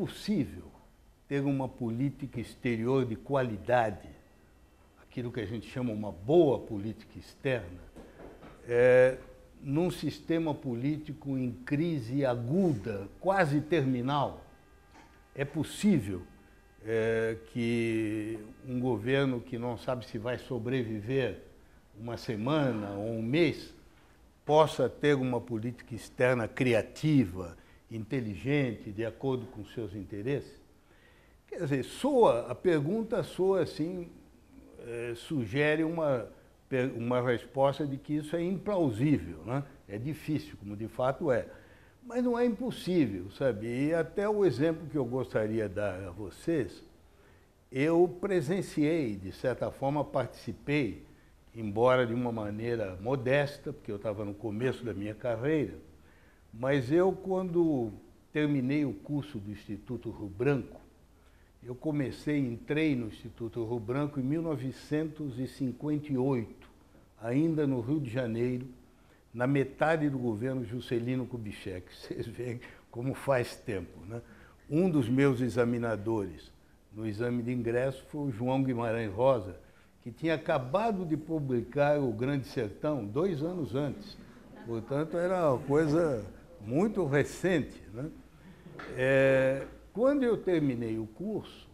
possível ter uma política exterior de qualidade, aquilo que a gente chama uma boa política externa, num sistema político em crise aguda, quase terminal? É possível que um governo que não sabe se vai sobreviver uma semana ou um mês possa ter uma política externa criativa, inteligente, de acordo com seus interesses? Quer dizer, a pergunta soa assim, sugere uma resposta de que isso é implausível, né? É difícil, como de fato é. Mas não é impossível, sabe? E até o exemplo que eu gostaria de dar a vocês, eu presenciei, de certa forma participei, embora de uma maneira modesta, porque eu estava no começo da minha carreira, mas eu, quando terminei o curso do Instituto Rio Branco, eu entrei no Instituto Rio Branco em 1958, ainda no Rio de Janeiro, na metade do governo Juscelino Kubitschek. Vocês veem como faz tempo, né? Um dos meus examinadores no exame de ingresso foi o João Guimarães Rosa, que tinha acabado de publicar O Grande Sertão 2 anos antes. Portanto, era uma coisa muito recente, né? Quando eu terminei o curso,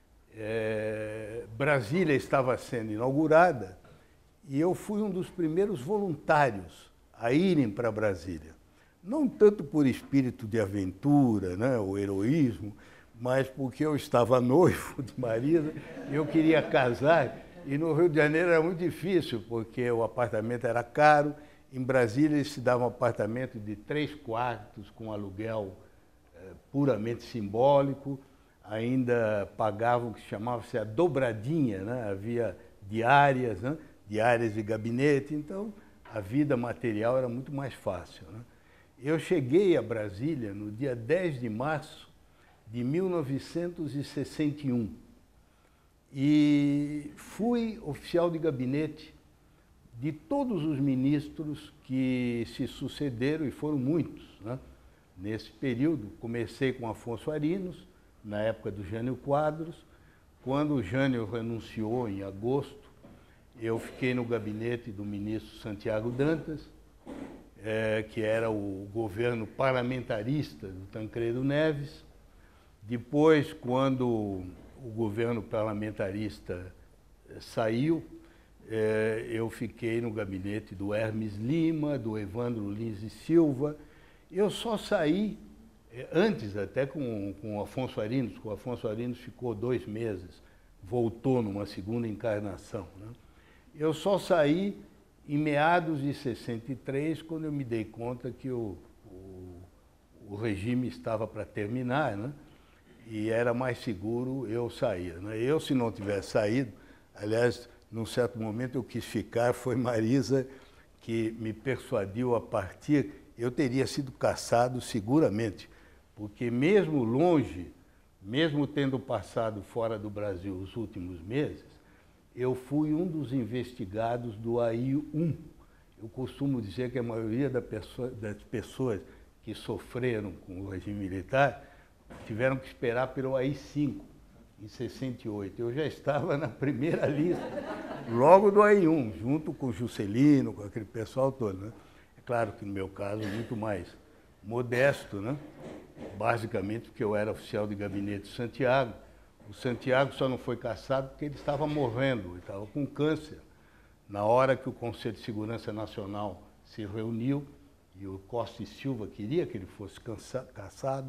Brasília estava sendo inaugurada e eu fui um dos primeiros voluntários a irem para Brasília. Não tanto por espírito de aventura, né, ou heroísmo, mas porque eu estava noivo de Marisa e eu queria casar. E no Rio de Janeiro era muito difícil, porque o apartamento era caro. Em Brasília se dava um apartamento de 3 quartos com aluguel puramente simbólico. Ainda pagavam o que chamava-se a dobradinha, né? Havia diárias, né? Diárias de gabinete, então a vida material era muito mais fácil, né? Eu cheguei a Brasília no dia 10 de março de 1961 e fui oficial de gabinete de todos os ministros que se sucederam, e foram muitos, né? Nesse período. Comecei com Afonso Arinos, na época do Jânio Quadros. Quando o Jânio renunciou em agosto, eu fiquei no gabinete do ministro Santiago Dantas, que era o governo parlamentarista do Tancredo Neves. Depois, quando o governo parlamentarista saiu, eu fiquei no gabinete do Hermes Lima, do Evandro Lins e Silva. Eu só saí, antes até com o Afonso Arinos, o Afonso Arinos ficou 2 meses, voltou numa segunda encarnação, né? Eu só saí em meados de 63, quando eu me dei conta que o regime estava para terminar, né? E era mais seguro eu sair, né? Eu, se não tivesse saído, aliás, num certo momento eu quis ficar, foi Marisa que me persuadiu a partir. Eu teria sido cassado seguramente, porque mesmo longe, mesmo tendo passado fora do Brasil os últimos meses, eu fui um dos investigados do AI-1. Eu costumo dizer que a maioria das pessoas que sofreram com o regime militar tiveram que esperar pelo AI-5, em 68. Eu já estava na primeira lista, logo do AI-1, junto com o Juscelino, com aquele pessoal todo, né? É claro que no meu caso, muito mais modesto, né? Basicamente porque eu era oficial de gabinete de Santiago. O Santiago só não foi cassado porque ele estava morrendo, ele estava com câncer. Na hora que o Conselho de Segurança Nacional se reuniu e o Costa e Silva queria que ele fosse cassado,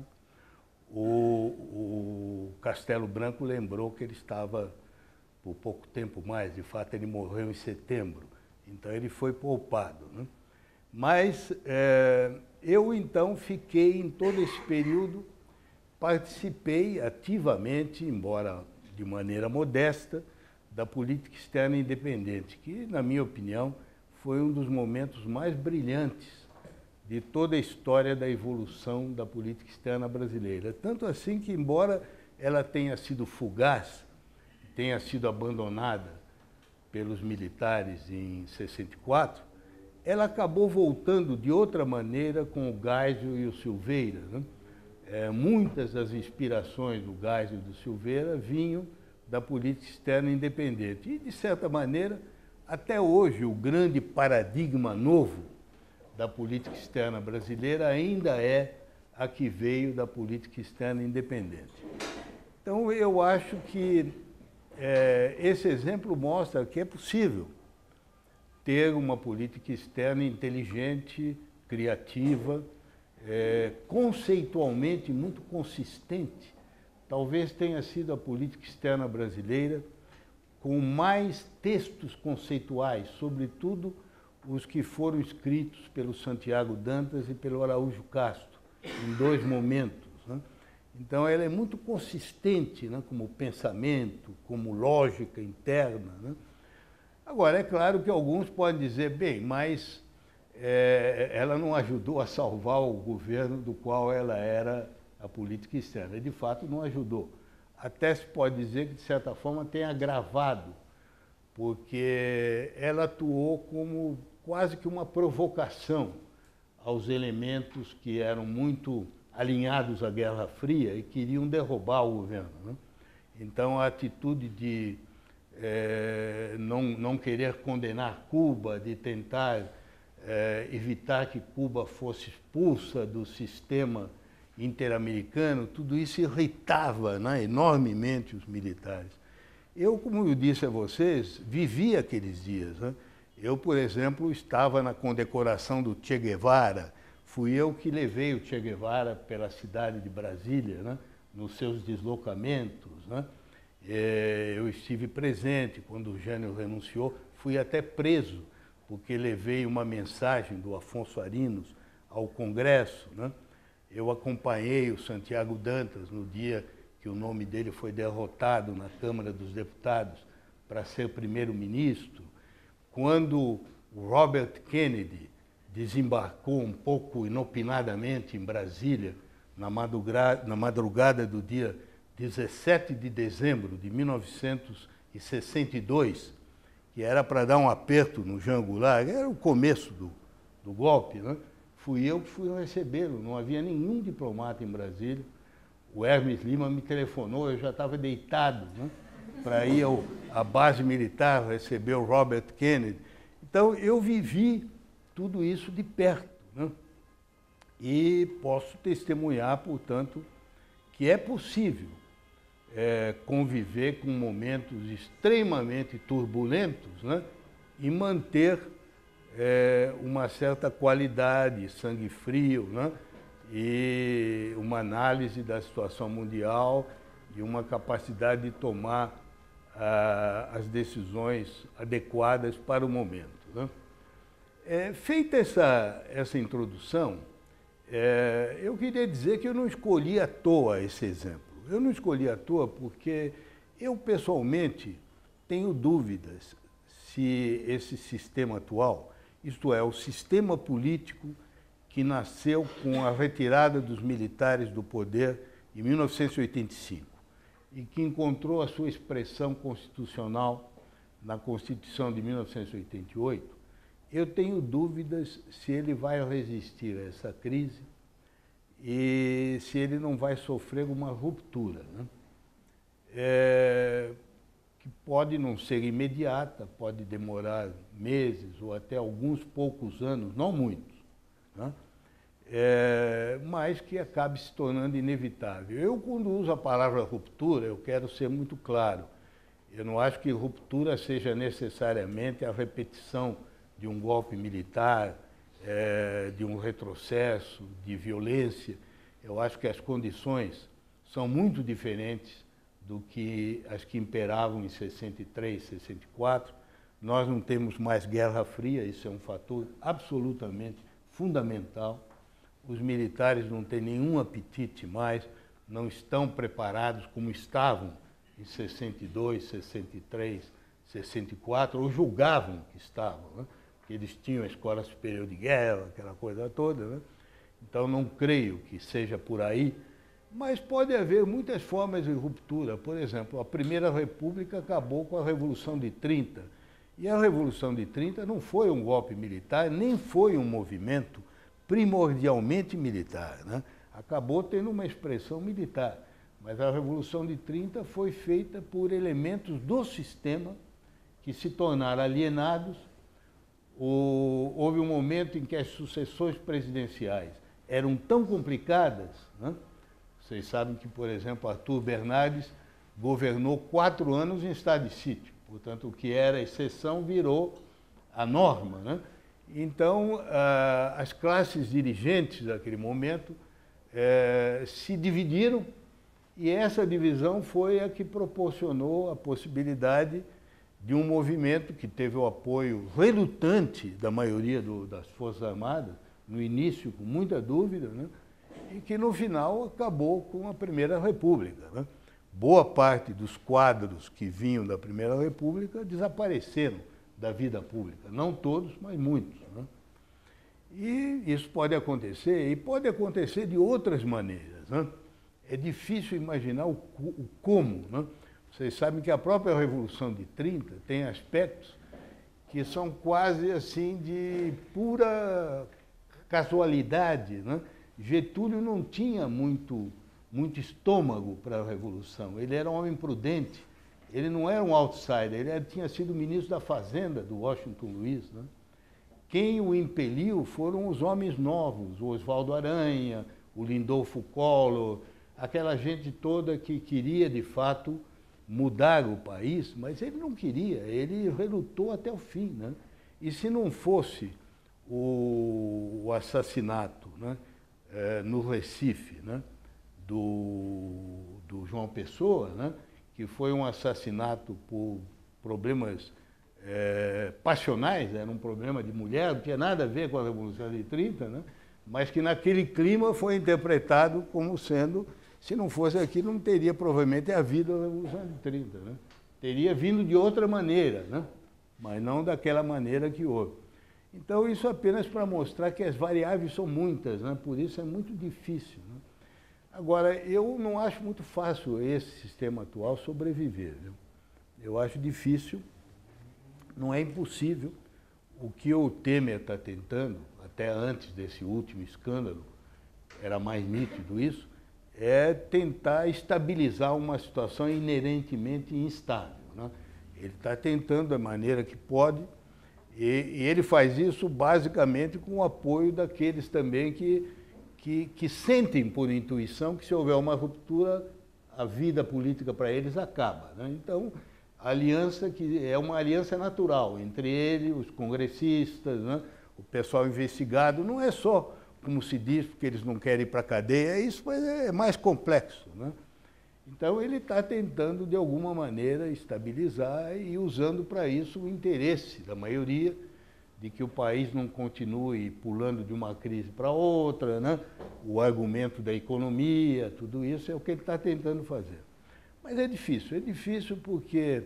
o Castelo Branco lembrou que ele estava por pouco tempo mais. De fato, ele morreu em setembro, então ele foi poupado, né? Mas eu, então, fiquei em todo esse período, participei ativamente, embora de maneira modesta, da política externa independente, que, na minha opinião, foi um dos momentos mais brilhantes de toda a história da evolução da política externa brasileira. Tanto assim que, embora ela tenha sido fugaz, tenha sido abandonada pelos militares em 64, ela acabou voltando de outra maneira com o Geisel e o Silveira, né? muitas das inspirações do Geisel e do Silveira vinham da política externa independente. E, de certa maneira, até hoje, o grande paradigma novo da política externa brasileira ainda é a que veio da política externa independente. Então, eu acho que esse exemplo mostra que é possível ter uma política externa inteligente, criativa, conceitualmente muito consistente. Talvez tenha sido a política externa brasileira com mais textos conceituais, sobretudo os que foram escritos pelo Santiago Dantas e pelo Araújo Castro, em 2 momentos, né? Então, ela é muito consistente, né, como pensamento, como lógica interna, né? Agora, é claro que alguns podem dizer, bem, mas ela não ajudou a salvar o governo do qual ela era a política externa. E, de fato, não ajudou. Até se pode dizer que, de certa forma, tem agravado, porque ela atuou como quase que uma provocação aos elementos que eram muito alinhados à Guerra Fria e queriam derrubar o governo, né? Então, a atitude de não querer condenar Cuba, de tentar evitar que Cuba fosse expulsa do sistema interamericano, tudo isso irritava, né, enormemente os militares. Eu, como eu disse a vocês, vivi aqueles dias, né? Eu, por exemplo, estava na condecoração do Che Guevara. Fui eu que levei o Che Guevara pela cidade de Brasília, né, nos seus deslocamentos, né? Eu estive presente quando o Jânio renunciou. Fui até preso, porque levei uma mensagem do Afonso Arinos ao Congresso, né? Eu acompanhei o Santiago Dantas no dia que o nome dele foi derrotado na Câmara dos Deputados para ser primeiro-ministro. Quando o Robert Kennedy desembarcou um pouco inopinadamente em Brasília, na madrugada do dia 17 de dezembro de 1962, que era para dar um aperto no Jean Goulart, era o começo do golpe, né? Fui eu que fui recebê-lo, não havia nenhum diplomata em Brasília. O Hermes Lima me telefonou, eu já estava deitado, né, para ir à base militar receber o Robert Kennedy. Então, eu vivi tudo isso de perto, né? E posso testemunhar, portanto, que é possível conviver com momentos extremamente turbulentos, né, e manter uma certa qualidade, sangue frio, né, e uma análise da situação mundial e uma capacidade de tomar as decisões adequadas para o momento, né? Feita essa introdução, eu queria dizer que eu não escolhi à toa esse exemplo. Eu não escolhi à toa porque eu, pessoalmente, tenho dúvidas se esse sistema atual, isto é, o sistema político que nasceu com a retirada dos militares do poder em 1985 e que encontrou a sua expressão constitucional na Constituição de 1988, eu tenho dúvidas se ele vai resistir a essa crise e se ele não vai sofrer uma ruptura, né? Que pode não ser imediata, pode demorar meses ou até alguns poucos anos, não muitos, né? Mas que acabe se tornando inevitável. Eu, quando uso a palavra ruptura, eu quero ser muito claro. Eu não acho que ruptura seja necessariamente a repetição de um golpe militar, de um retrocesso, de violência. Eu acho que as condições são muito diferentes do que as que imperavam em 63, 64. Nós não temos mais Guerra Fria, isso é um fator absolutamente fundamental. Os militares não têm nenhum apetite mais, não estão preparados como estavam em 62, 63, 64, ou julgavam que estavam, né? Que eles tinham a Escola Superior de Guerra, aquela coisa toda, né? Então, não creio que seja por aí, mas pode haver muitas formas de ruptura. Por exemplo, a Primeira República acabou com a Revolução de 30, e a Revolução de 30 não foi um golpe militar, nem foi um movimento primordialmente militar, né? acabou tendo uma expressão militar. Mas a Revolução de 30 foi feita por elementos do sistema que se tornaram alienados. Houve um momento em que as sucessões presidenciais eram tão complicadas, né? Vocês sabem que, por exemplo, Arthur Bernardes governou 4 anos em estado de sítio. Portanto, o que era exceção virou a norma, né? Então, as classes dirigentes daquele momento se dividiram, e essa divisão foi a que proporcionou a possibilidade de um movimento que teve o apoio relutante da maioria das Forças Armadas, no início com muita dúvida, né? E que no final acabou com a Primeira República, né? Boa parte dos quadros que vinham da Primeira República desapareceram da vida pública. Não todos, mas muitos, né? E isso pode acontecer, e pode acontecer de outras maneiras, né? É difícil imaginar o como, né? Vocês sabem que a própria Revolução de 30 tem aspectos que são quase assim de pura casualidade, né? Getúlio não tinha muito estômago para a Revolução. Ele era um homem prudente, ele não era um outsider, ele tinha sido ministro da Fazenda do Washington Luiz, né? Quem o impeliu foram os homens novos, o Oswaldo Aranha, o Lindolfo Collor, aquela gente toda que queria, de fato, mudar o país, mas ele não queria, ele relutou até o fim, né? E se não fosse o assassinato, né, no Recife, né, do João Pessoa, né, que foi um assassinato por problemas passionais, era um problema de mulher, não tinha nada a ver com a Revolução de 30, né, mas que naquele clima foi interpretado como sendo, se não fosse aquilo, não teria provavelmente havido a Revolução de 30, né? Teria vindo de outra maneira, né, mas não daquela maneira que houve. Então, isso apenas para mostrar que as variáveis são muitas, né? Por isso é muito difícil, né? Agora, eu não acho muito fácil esse sistema atual sobreviver, viu? Eu acho difícil, não é impossível. O que o Temer está tentando, até antes desse último escândalo, era mais nítido isso, é tentar estabilizar uma situação inerentemente instável, né? Ele está tentando da maneira que pode, e ele faz isso basicamente com o apoio daqueles também que sentem por intuição que se houver uma ruptura, a vida política para eles acaba, né? Então, a aliança que é uma aliança natural entre ele, os congressistas, né, o pessoal investigado, não é só, como se diz, porque eles não querem ir para a cadeia, é isso, mas é mais complexo, né? Então, ele está tentando, de alguma maneira, estabilizar e usando para isso o interesse da maioria de que o país não continue pulando de uma crise para outra, né? O argumento da economia, tudo isso é o que ele está tentando fazer. Mas é difícil porque,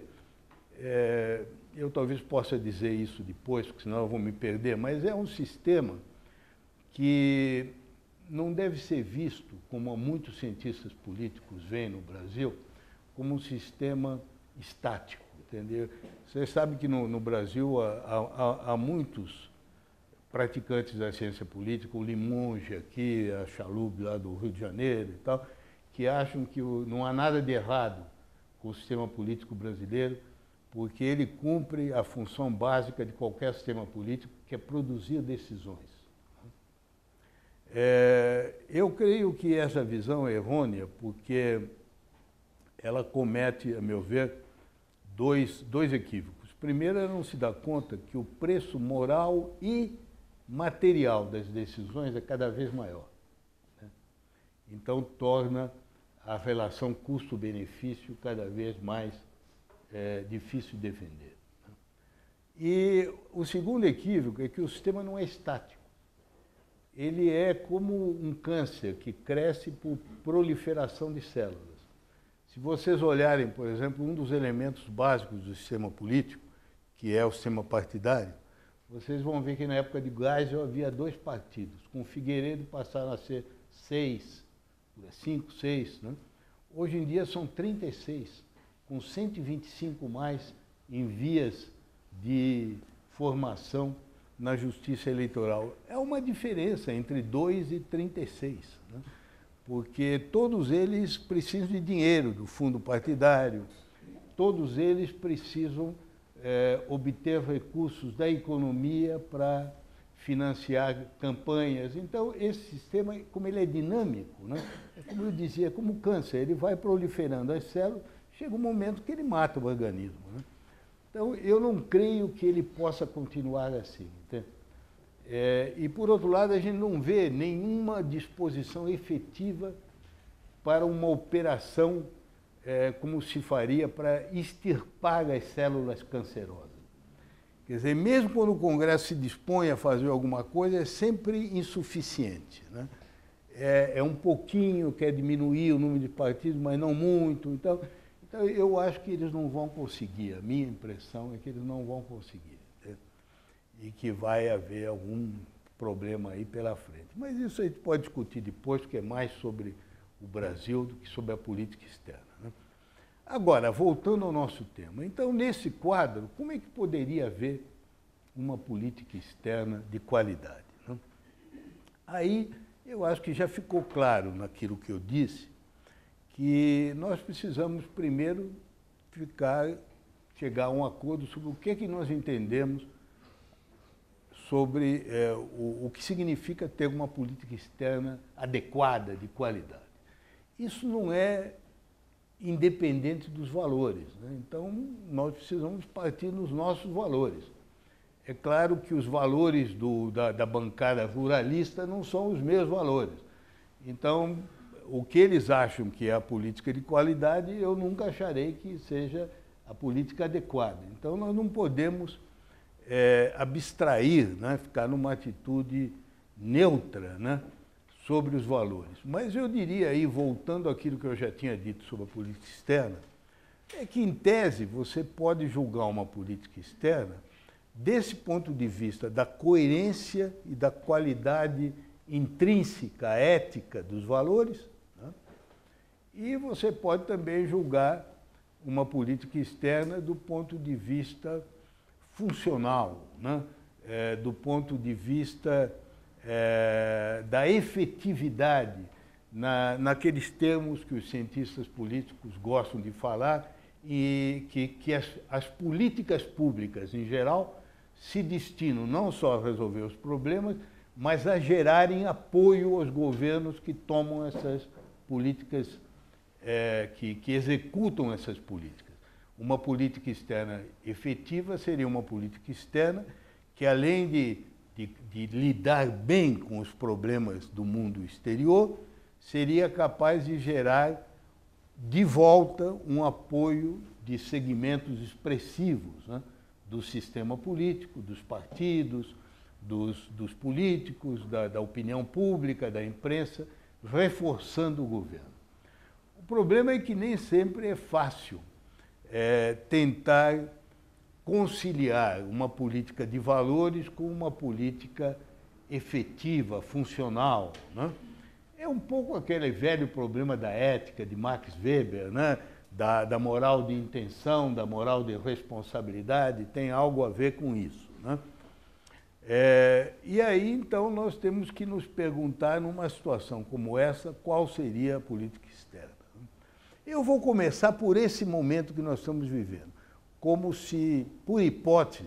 eu talvez possa dizer isso depois, porque senão eu vou me perder, mas é um sistema que não deve ser visto, como muitos cientistas políticos veem no Brasil, como um sistema estático, entendeu? Vocês sabem que no Brasil há muitos praticantes da ciência política, o Limonge aqui, a Chalub lá do Rio de Janeiro e tal, que acham que não há nada de errado com o sistema político brasileiro, porque ele cumpre a função básica de qualquer sistema político, que é produzir decisões. Eu creio que essa visão é errônea, porque ela comete, a meu ver, dois equívocos. Primeiro, ela não se dá conta que o preço moral e material das decisões é cada vez maior, né? Então, torna a relação custo-benefício cada vez mais difícil de defender, né? E o segundo equívoco é que o sistema não é estático. Ele é como um câncer que cresce por proliferação de células. Se vocês olharem, por exemplo, um dos elementos básicos do sistema político, que é o sistema partidário, vocês vão ver que na época de Geisel havia 2 partidos. Com Figueiredo passaram a ser 6, 5, 6, né? Hoje em dia são 36, com 125 mais em vias de formação na justiça eleitoral. É uma diferença entre 2 e 36, né? porque todos eles precisam de dinheiro do fundo partidário, todos eles precisam obter recursos da economia para financiar campanhas. Então, esse sistema, como ele é dinâmico, né? Como eu dizia, como câncer, ele vai proliferando as células, chega um momento que ele mata o organismo, né? Então, eu não creio que ele possa continuar assim, entende? E, por outro lado, a gente não vê nenhuma disposição efetiva para uma operação como se faria para extirpar as células cancerosas. Quer dizer, mesmo quando o Congresso se dispõe a fazer alguma coisa, é sempre insuficiente, né? É um pouquinho, quer diminuir o número de partidos, mas não muito. Então, eu acho que eles não vão conseguir. A minha impressão é que eles não vão conseguir, né? E que vai haver algum problema aí pela frente. Mas isso a gente pode discutir depois, porque é mais sobre o Brasil do que sobre a política externa, né? Agora, voltando ao nosso tema. Então, nesse quadro, como é que poderia haver uma política externa de qualidade, né? Aí, eu acho que já ficou claro naquilo que eu disse, que nós precisamos primeiro chegar a um acordo sobre o que nós entendemos sobre o que significa ter uma política externa adequada, de qualidade. Isso não é independente dos valores, né? Então, nós precisamos partir nos nossos valores. É claro que os valores da bancada ruralista não são os meus valores. Então, o que eles acham que é a política de qualidade, eu nunca acharei que seja a política adequada. Então, nós não podemos abstrair, né? Ficar numa atitude neutra, né? Sobre os valores. Mas eu diria aí, voltando àquilo que eu já tinha dito sobre a política externa, é que, em tese, você pode julgar uma política externa desse ponto de vista da coerência e da qualidade intrínseca, ética dos valores, né? E você pode também julgar uma política externa do ponto de vista funcional, né? Do ponto de vista da efetividade, naqueles termos que os cientistas políticos gostam de falar, e que as políticas públicas, em geral, se destinam não só a resolver os problemas, mas a gerarem apoio aos governos que tomam essas políticas, que executam essas políticas. Uma política externa efetiva seria uma política externa que, além de lidar bem com os problemas do mundo exterior, seria capaz de gerar de volta um apoio de segmentos expressivos, né? Do sistema político, dos partidos, dos políticos, da opinião pública, da imprensa, reforçando o governo. O problema é que nem sempre é fácil tentar conciliar uma política de valores com uma política efetiva, funcional, né? É um pouco aquele velho problema da ética de Max Weber, né? Da moral de intenção, da moral de responsabilidade, tem algo a ver com isso, né? E aí, então, nós temos que nos perguntar, numa situação como essa, qual seria a política externa. Eu vou começar por esse momento que nós estamos vivendo, como se, por hipótese,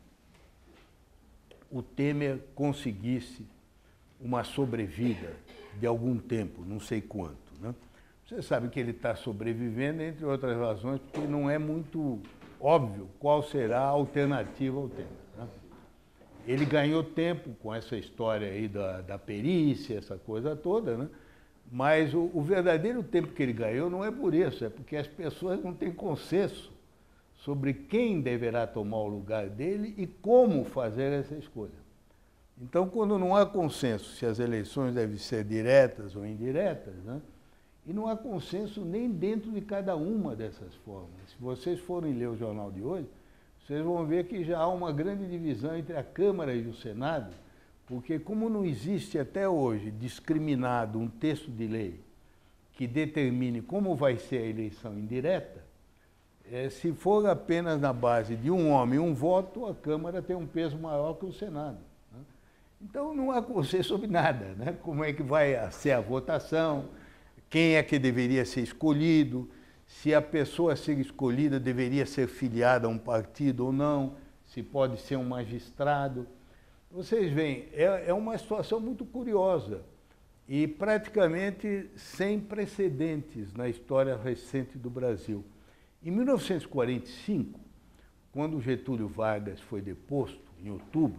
o Temer conseguisse uma sobrevida de algum tempo, não sei quanto, né? Você sabe que ele está sobrevivendo, entre outras razões, porque não é muito óbvio qual será a alternativa ao Temer, né? Ele ganhou tempo com essa história aí da perícia, essa coisa toda, né? Mas o verdadeiro tempo que ele ganhou não é por isso, é porque as pessoas não têm consenso sobre quem deverá tomar o lugar dele e como fazer essa escolha. Então, quando não há consenso se as eleições devem ser diretas ou indiretas, né? E não há consenso nem dentro de cada uma dessas formas. Se vocês forem ler o jornal de hoje, vocês vão ver que já há uma grande divisão entre a Câmara e o Senado, porque como não existe até hoje discriminado um texto de lei que determine como vai ser a eleição indireta, se for apenas na base de um homem e um voto, a Câmara tem um peso maior que o Senado, né? Então não há consenso sobre nada, né? Como é que vai ser a votação, quem é que deveria ser escolhido, se a pessoa a ser escolhida deveria ser filiada a um partido ou não, se pode ser um magistrado. Vocês veem, é uma situação muito curiosa e praticamente sem precedentes na história recente do Brasil. Em 1945, quando Getúlio Vargas foi deposto, em outubro,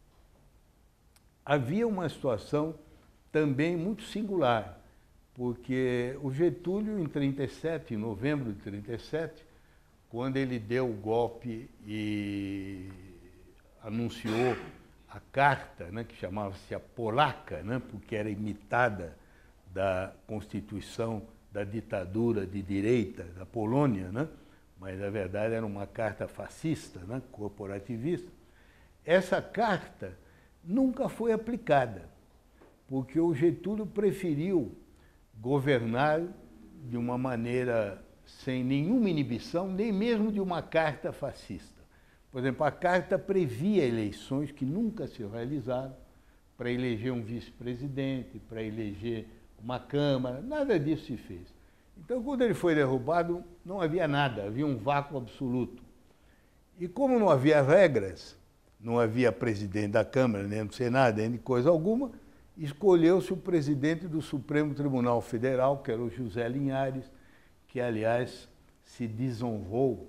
havia uma situação também muito singular, porque o Getúlio, em 37, em novembro de 37, quando ele deu o golpe e anunciou a carta, né, que chamava-se a Polaca, né, porque era imitada da Constituição da ditadura de direita da Polônia, né, mas na verdade era uma carta fascista, né, corporativista. Essa carta nunca foi aplicada, porque o Getúlio preferiu governar de uma maneira sem nenhuma inibição, nem mesmo de uma carta fascista. Por exemplo, a carta previa eleições que nunca se realizaram, para eleger um vice-presidente, para eleger uma Câmara, nada disso se fez. Então, quando ele foi derrubado, não havia nada, havia um vácuo absoluto. E como não havia regras, não havia presidente da Câmara, nem do Senado, nem de coisa alguma, escolheu-se o presidente do Supremo Tribunal Federal, que era o José Linhares, que, aliás, se desonrou,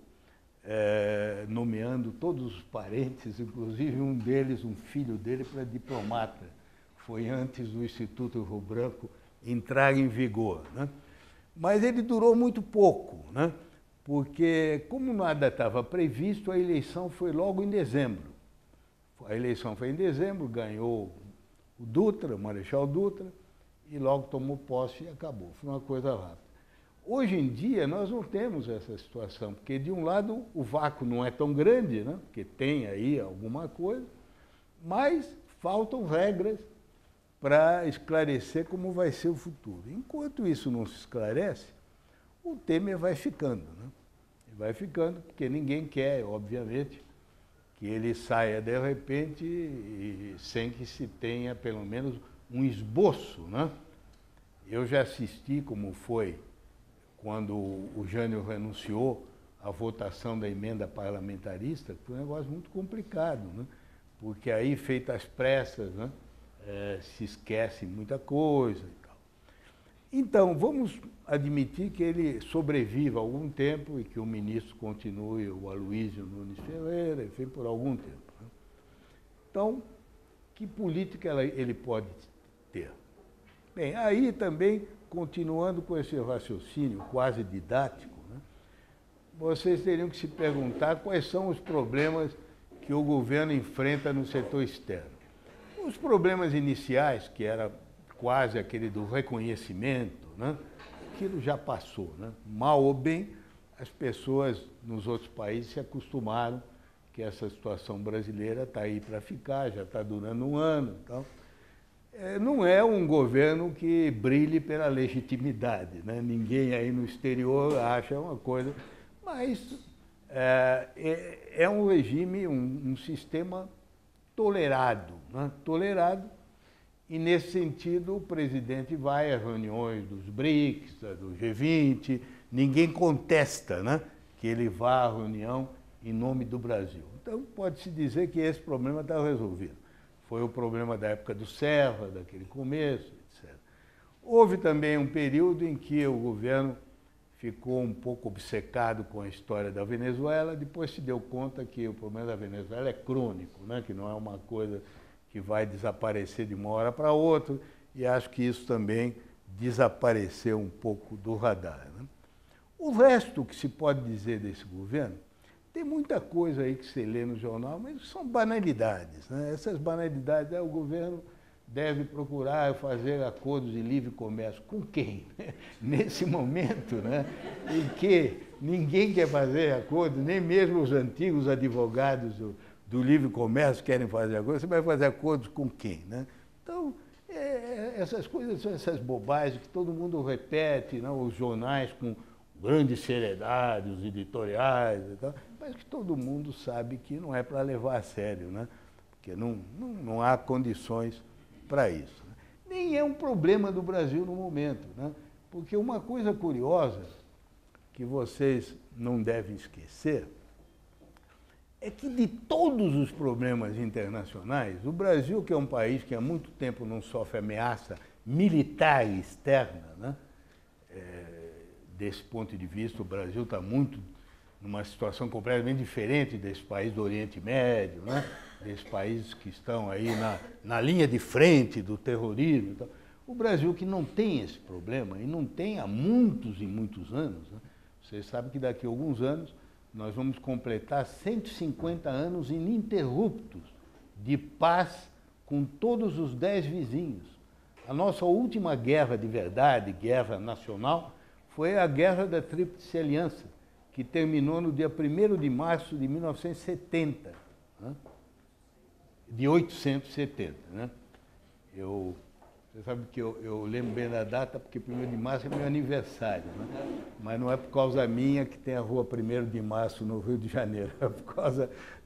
nomeando todos os parentes, inclusive um deles, um filho dele, para diplomata. Foi antes do Instituto Rio Branco entrar em vigor, né? Mas ele durou muito pouco, né? Porque, como nada estava previsto, a eleição foi logo em dezembro. A eleição foi em dezembro, ganhou o Dutra, o Marechal Dutra, e logo tomou posse e acabou. Foi uma coisa rápida. Hoje em dia, nós não temos essa situação, porque, de um lado, o vácuo não é tão grande, né? Porque tem aí alguma coisa, mas faltam regras para esclarecer como vai ser o futuro. Enquanto isso não se esclarece, o Temer vai ficando, né? Ele vai ficando, porque ninguém quer, obviamente, que ele saia de repente e sem que se tenha, pelo menos, um esboço, né? Eu já assisti como foi quando o Jânio renunciou à votação da emenda parlamentarista, foi um negócio muito complicado, né? Porque aí, feito às pressas, né, se esquece muita coisa e tal. Então, vamos admitir que ele sobreviva algum tempo e que o ministro continue, o Aloysio Nunes Ferreira, enfim, por algum tempo, né? Então, que política ele pode ter? Bem, aí também, continuando com esse raciocínio quase didático, né, vocês teriam que se perguntar quais são os problemas que o governo enfrenta no setor externo. Os problemas iniciais, que era quase aquele do reconhecimento, né, aquilo já passou, né? Mal ou bem, as pessoas nos outros países se acostumaram que essa situação brasileira está aí para ficar, já está durando um ano. Então, não é um governo que brilhe pela legitimidade, né? Ninguém aí no exterior acha uma coisa, mas é um regime, um sistema tolerado, né? Tolerado, e nesse sentido o presidente vai às reuniões dos BRICS, do G20, ninguém contesta, né, que ele vá à reunião em nome do Brasil. Então pode-se dizer que esse problema está resolvido. Foi o problema da época do Serra, daquele começo, etc. Houve também um período em que o governo ficou um pouco obcecado com a história da Venezuela, depois se deu conta que o problema da Venezuela é crônico, né? Que não é uma coisa que vai desaparecer de uma hora para outra, e acho que isso também desapareceu um pouco do radar, né? O resto que se pode dizer desse governo, tem muita coisa aí que você lê no jornal, mas são banalidades, né? Essas banalidades, o governo deve procurar fazer acordos de livre comércio. Com quem? Nesse momento, né, em que ninguém quer fazer acordo, nem mesmo os antigos advogados do livre comércio querem fazer acordo, você vai fazer acordos com quem, né? Então, essas coisas são essas bobagens que todo mundo repete, né? Os jornais com grande seriedade, os editoriais e tal, mas que todo mundo sabe que não é para levar a sério, né? Porque não há condições para isso. Nem é um problema do Brasil no momento, né? Porque uma coisa curiosa que vocês não devem esquecer é que de todos os problemas internacionais, o Brasil, que é um país que há muito tempo não sofre ameaça militar externa, né? Desse ponto de vista, o Brasil está muito numa situação completamente diferente desse país do Oriente Médio, né? Desses países que estão aí na linha de frente do terrorismo. Então, o Brasil que não tem esse problema, e não tem há muitos e muitos anos, né? Vocês sabem que daqui a alguns anos nós vamos completar 150 anos ininterruptos de paz com todos os 10 vizinhos. A nossa última guerra de verdade, guerra nacional, foi a Guerra da Tríplice Aliança, que terminou no dia 1º de março de 1970, né? De 870. Né? Você sabe que eu lembro bem da data, porque 1º de março é meu aniversário, né? Mas não é por causa minha que tem a rua 1º de março no Rio de Janeiro, é por causa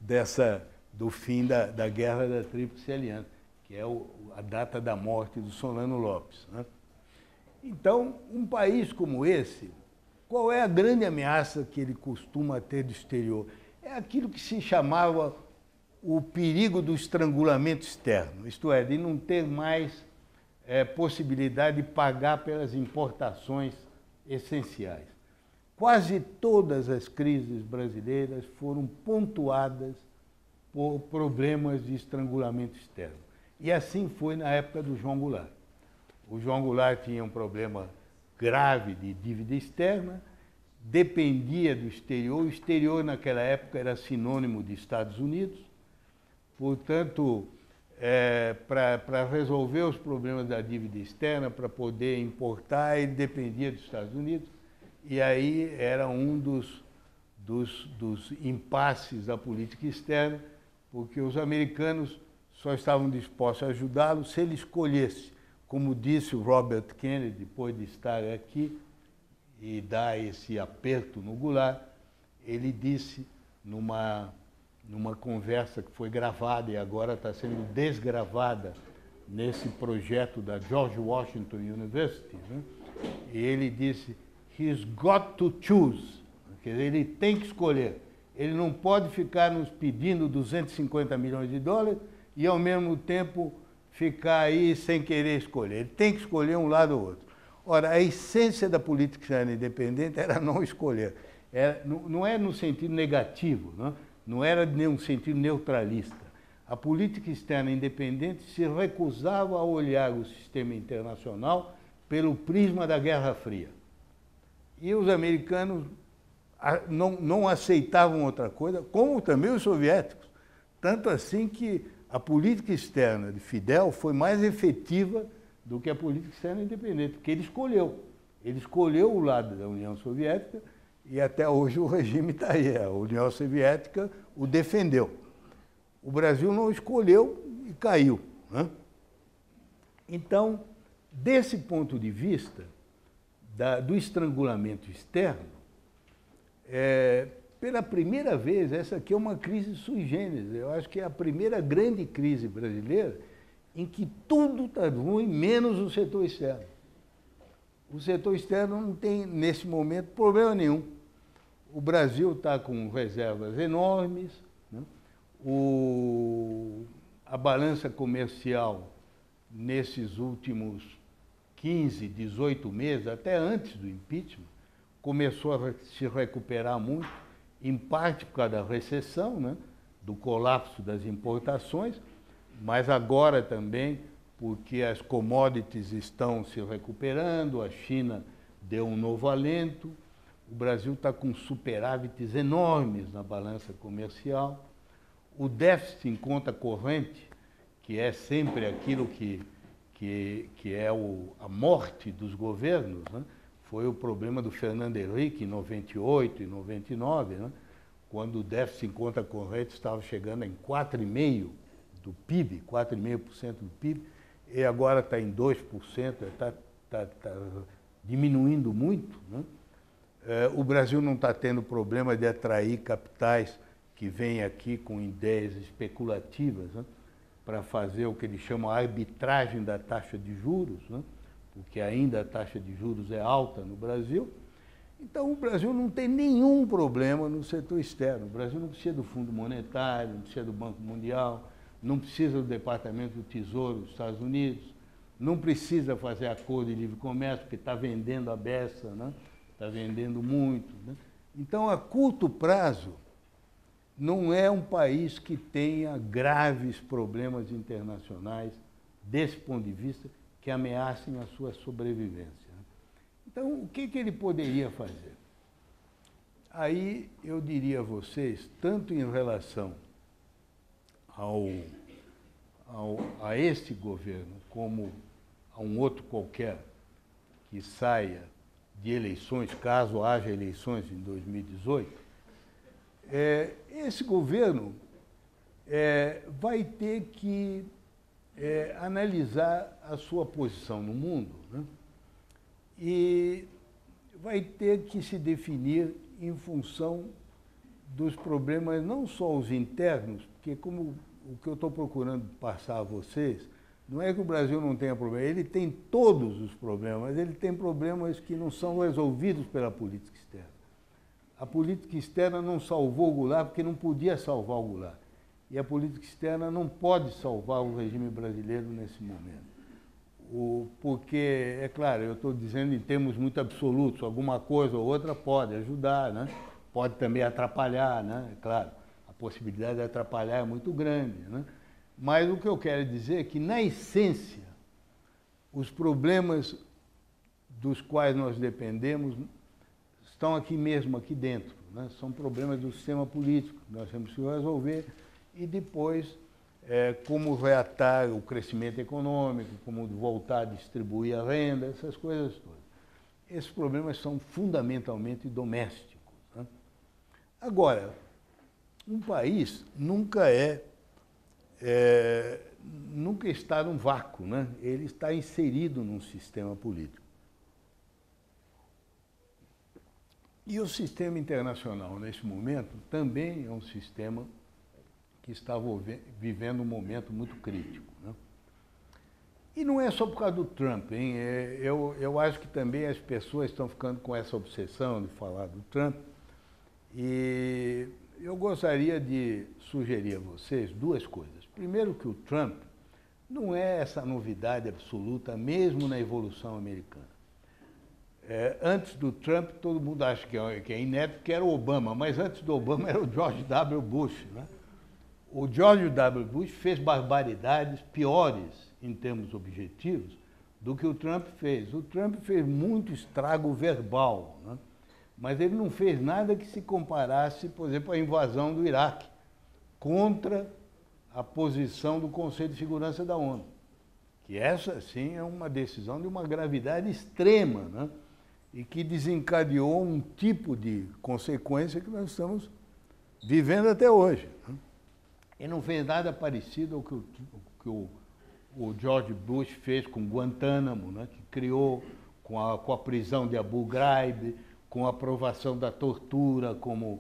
do fim da Guerra da Tríplice Aliança, que é a data da morte do Solano Lopes. Né? Então, um país como esse, qual é a grande ameaça que ele costuma ter do exterior? É aquilo que se chamava o perigo do estrangulamento externo, isto é, de não ter mais possibilidade de pagar pelas importações essenciais. Quase todas as crises brasileiras foram pontuadas por problemas de estrangulamento externo. E assim foi na época do João Goulart. O João Goulart tinha um problema grave de dívida externa, dependia do exterior. O exterior, naquela época, era sinônimo de Estados Unidos. Portanto, para resolver os problemas da dívida externa, para poder importar, ele dependia dos Estados Unidos. E aí era um dos impasses da política externa, porque os americanos só estavam dispostos a ajudá-lo se ele escolhesse, como disse o Robert Kennedy, depois de estar aqui e dar esse aperto no Goulart, ele disse numa conversa que foi gravada e agora está sendo desgravada nesse projeto da George Washington University, né? E ele disse, he's got to choose, quer dizer, ele tem que escolher. Ele não pode ficar nos pedindo 250 milhões de dólares e, ao mesmo tempo, ficar aí sem querer escolher. Ele tem que escolher um lado ou outro. Ora, a essência da política externa independente era não escolher. Não é no sentido negativo, não era de nenhum sentido neutralista. A política externa independente se recusava a olhar o sistema internacional pelo prisma da Guerra Fria. E os americanos não aceitavam outra coisa, como também os soviéticos. Tanto assim que a política externa de Fidel foi mais efetiva do que a política externa independente, porque ele escolheu. Ele escolheu o lado da União Soviética e até hoje o regime está aí. A União Soviética o defendeu. O Brasil não escolheu e caiu, né? Então, desse ponto de vista do estrangulamento externo, pela primeira vez, essa aqui é uma crise sui generis. Eu acho que é a primeira grande crise brasileira em que tudo está ruim, menos o setor externo. O setor externo não tem, nesse momento, problema nenhum. O Brasil está com reservas enormes, né? A balança comercial, nesses últimos 15, 18 meses, até antes do impeachment, começou a se recuperar muito, em parte por causa da recessão, né? Do colapso das importações, mas agora também porque as commodities estão se recuperando, a China deu um novo alento, o Brasil está com superávites enormes na balança comercial, o déficit em conta corrente, que é sempre aquilo que é a morte dos governos, né? Foi o problema do Fernando Henrique em 98 e 99, né? Quando o déficit em conta corrente estava chegando em 4,5% do PIB, 4,5% do PIB, e agora está em 2%, está diminuindo muito, né? O Brasil não está tendo problema de atrair capitais que vêm aqui com ideias especulativas, né? Para fazer o que eles chamam de arbitragem da taxa de juros, né? porque ainda a taxa de juros é alta no Brasil. Então, o Brasil não tem nenhum problema no setor externo. O Brasil não precisa do Fundo Monetário, não precisa do Banco Mundial, não precisa do Departamento do Tesouro dos Estados Unidos, não precisa fazer acordo de livre comércio, porque está vendendo a beça, né? Está vendendo muito, né? Então, a curto prazo, não é um país que tenha graves problemas internacionais, desse ponto de vista, que ameacem a sua sobrevivência. Então, o que ele poderia fazer? Aí eu diria a vocês, tanto em relação a este governo, como a um outro qualquer que saia de eleições, caso haja eleições em 2018, esse governo vai ter que analisar a sua posição no mundo, né? E vai ter que se definir em função dos problemas, não só os internos, porque como o que eu estou procurando passar a vocês, não é que o Brasil não tenha problema, ele tem todos os problemas, mas ele tem problemas que não são resolvidos pela política externa. A política externa não salvou o Goulart porque não podia salvar o Goulart. E a política externa não pode salvar o regime brasileiro nesse momento. Porque, é claro, eu estou dizendo em termos muito absolutos, alguma coisa ou outra pode ajudar, né? Pode também atrapalhar, né? É claro, a possibilidade de atrapalhar é muito grande, né? Mas o que eu quero dizer é que, na essência, os problemas dos quais nós dependemos estão aqui mesmo, aqui dentro, né? São problemas do sistema político que nós temos que resolver e depois como reatar o crescimento econômico, como voltar a distribuir a renda, essas coisas todas. Esses problemas são fundamentalmente domésticos, né? Agora, um país nunca nunca está num vácuo, né? Ele está inserido num sistema político. E o sistema internacional, nesse momento, também é um sistema que está vivendo um momento muito crítico, né? E não é só por causa do Trump, hein? Eu acho que também as pessoas estão ficando com essa obsessão de falar do Trump. E eu gostaria de sugerir a vocês duas coisas. Primeiro, que o Trump não é essa novidade absoluta, mesmo na evolução americana. Antes do Trump, todo mundo acha que é inédito, que era o Obama, mas antes do Obama era o George W. Bush, né? O George W. Bush fez barbaridades piores em termos objetivos do que o Trump fez. O Trump fez muito estrago verbal, né? Mas ele não fez nada que se comparasse, por exemplo, à invasão do Iraque, contra a posição do Conselho de Segurança da ONU. Que essa, sim, é uma decisão de uma gravidade extrema, né? E que desencadeou um tipo de consequência que nós estamos vivendo até hoje, né? E não fez nada parecido ao que o George Bush fez com Guantánamo, né? Que criou com a prisão de Abu Ghraib, com a aprovação da tortura como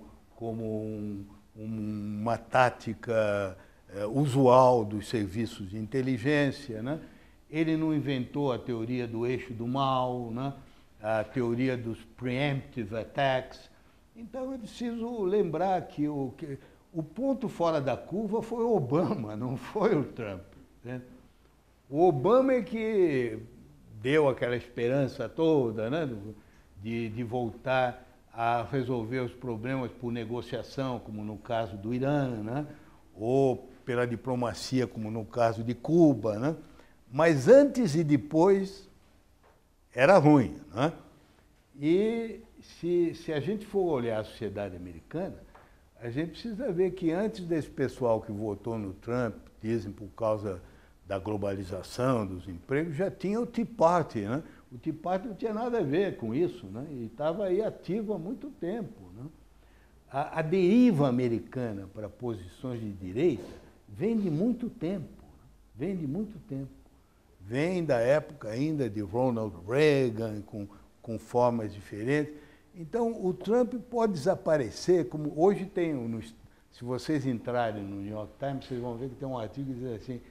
uma tática usual dos serviços de inteligência, né? Ele não inventou a teoria do eixo do mal, né? A teoria dos preemptive attacks. Então é preciso lembrar que o ponto fora da curva foi o Obama, não foi o Trump, né? O Obama é que deu aquela esperança toda, né? De voltar a resolver os problemas por negociação, como no caso do Irã, né? Ou pela diplomacia, como no caso de Cuba, né? Mas antes e depois era ruim, né? E se a gente for olhar a sociedade americana, a gente precisa ver que antes desse pessoal que votou no Trump, dizem por causa da globalização, dos empregos, já tinha o Tea Party, né? O Tea Party não tinha nada a ver com isso, né? E estava aí ativo há muito tempo, né? A deriva americana para posições de direita vem de muito tempo, né? Vem de muito tempo. Vem da época ainda de Ronald Reagan, com formas diferentes. Então, o Trump pode desaparecer, como hoje tem, se vocês entrarem no New York Times, vocês vão ver que tem um artigo que diz assim,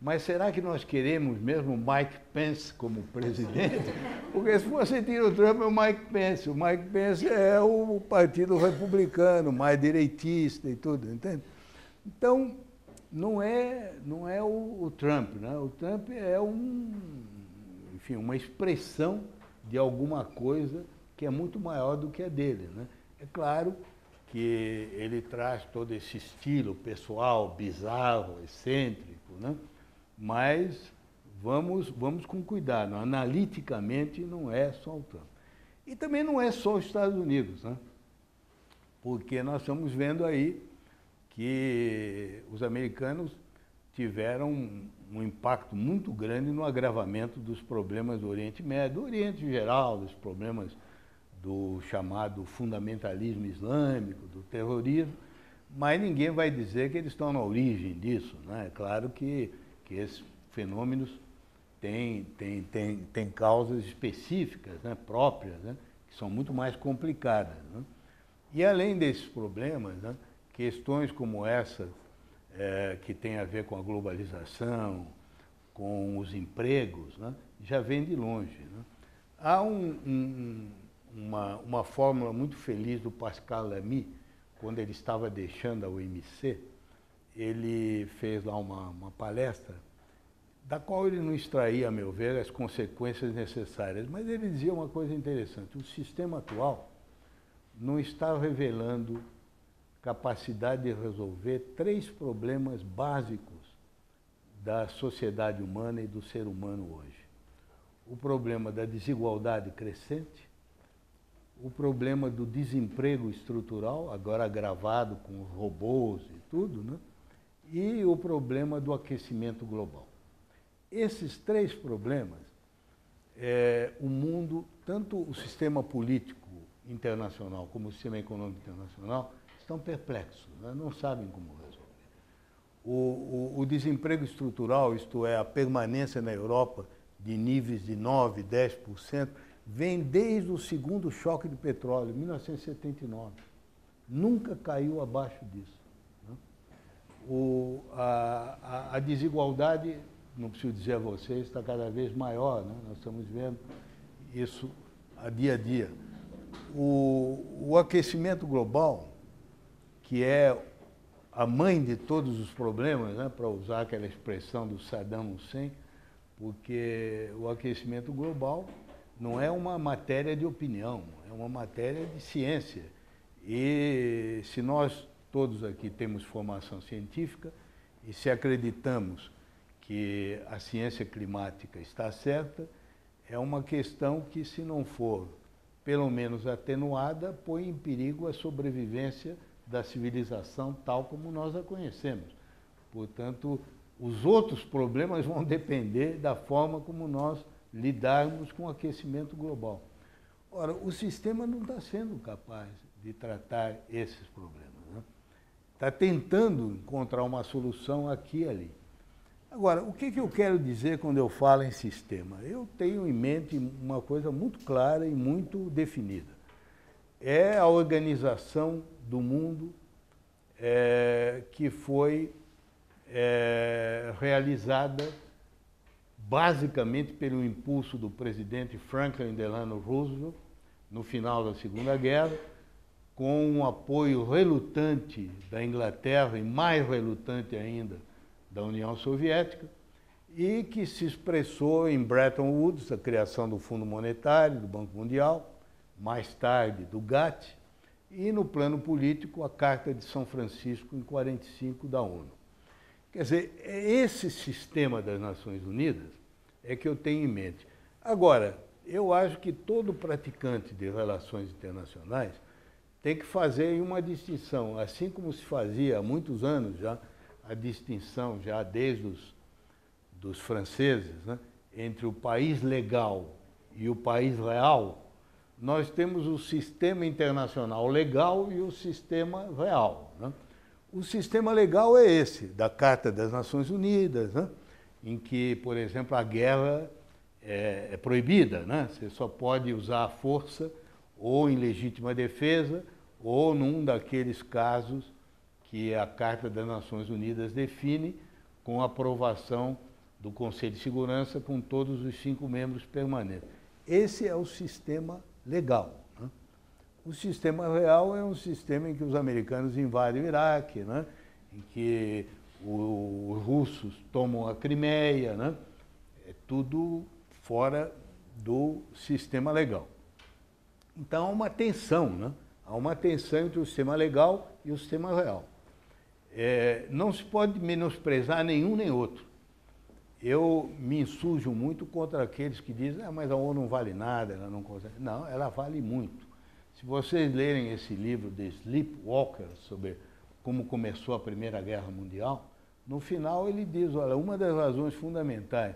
Mas será que nós queremos mesmo Mike Pence como presidente? Porque se você tira o Trump, é o Mike Pence. O Mike Pence é o Partido Republicano, mais direitista e tudo, entende? Então, não é o Trump, né? O Trump é enfim, uma expressão de alguma coisa que é muito maior do que a dele, né? É claro que ele traz todo esse estilo pessoal, bizarro, excêntrico, né? Mas vamos com cuidado. Analiticamente, não é só o Trump. E também não é só os Estados Unidos, né? Porque nós estamos vendo aí que os americanos tiveram um impacto muito grande no agravamento dos problemas do Oriente Médio, do Oriente em geral, dos problemas do chamado fundamentalismo islâmico, do terrorismo, mas ninguém vai dizer que eles estão na origem disso, né? É claro que esses fenômenos têm causas específicas, né, próprias, né, que são muito mais complicadas, né? E além desses problemas, né, questões como essa, que tem a ver com a globalização, com os empregos, né, já vem de longe, né? Há uma fórmula muito feliz do Pascal Lamy, quando ele estava deixando a OMC, ele fez lá uma palestra, da qual ele não extraía, a meu ver, as consequências necessárias, mas ele dizia uma coisa interessante: o sistema atual não está revelando capacidade de resolver 3 problemas básicos da sociedade humana e do ser humano hoje. O problema da desigualdade crescente, o problema do desemprego estrutural, agora agravado com os robôs e tudo, né? E o problema do aquecimento global. Esses 3 problemas, o mundo, tanto o sistema político internacional como o sistema econômico internacional, estão perplexos, né? Não sabem como resolver. O desemprego estrutural, isto é, a permanência na Europa de níveis de 9%, 10%, vem desde o segundo choque de petróleo, 1979. Nunca caiu abaixo disso, né? A desigualdade, não preciso dizer a vocês, está cada vez maior, né? Nós estamos vendo isso a dia. O aquecimento global, que é a mãe de todos os problemas, né, para usar aquela expressão do Saddam Hussein, porque o aquecimento global não é uma matéria de opinião, é uma matéria de ciência. E se nós todos aqui temos formação científica e se acreditamos que a ciência climática está certa, é uma questão que, se não for pelo menos atenuada, põe em perigo a sobrevivência da civilização tal como nós a conhecemos. Portanto, os outros problemas vão depender da forma como nós lidarmos com o aquecimento global. Ora, o sistema não está sendo capaz de tratar esses problemas, né? Está tentando encontrar uma solução aqui e ali. Agora, o que eu quero dizer quando eu falo em sistema? Eu tenho em mente uma coisa muito clara e muito definida. É a organização do mundo que foi realizada basicamente pelo impulso do presidente Franklin Delano Roosevelt no final da Segunda Guerra, com um apoio relutante da Inglaterra e mais relutante ainda da União Soviética, e que se expressou em Bretton Woods, a criação do Fundo Monetário, do Banco Mundial, mais tarde do GATT, e no plano político a Carta de São Francisco, em 1945, da ONU. Quer dizer, esse sistema das Nações Unidas é que eu tenho em mente. Agora, eu acho que todo praticante de relações internacionais tem que fazer uma distinção, assim como se fazia há muitos anos já, a distinção já desde dos franceses, né, entre o país legal e o país real. Nós temos o sistema internacional legal e o sistema real, né? O sistema legal é esse, da Carta das Nações Unidas, né, em que, por exemplo, a guerra é proibida, né? Você só pode usar a força ou em legítima defesa ou num daqueles casos que a Carta das Nações Unidas define com aprovação do Conselho de Segurança com todos os 5 membros permanentes. Esse é o sistema legal, né? O sistema real é um sistema em que os americanos invadem o Iraque, né? Em que os russos tomam a Crimeia, né? É tudo fora do sistema legal. Então há uma tensão, né? Há uma tensão entre o sistema legal e o sistema real. Não se pode menosprezar nenhum nem outro. Eu me insurjo muito contra aqueles que dizem, mas a ONU não vale nada, ela não consegue. Não, ela vale muito. Se vocês lerem esse livro de Sleepwalker, sobre como começou a Primeira Guerra Mundial, no final ele diz, olha, uma das razões fundamentais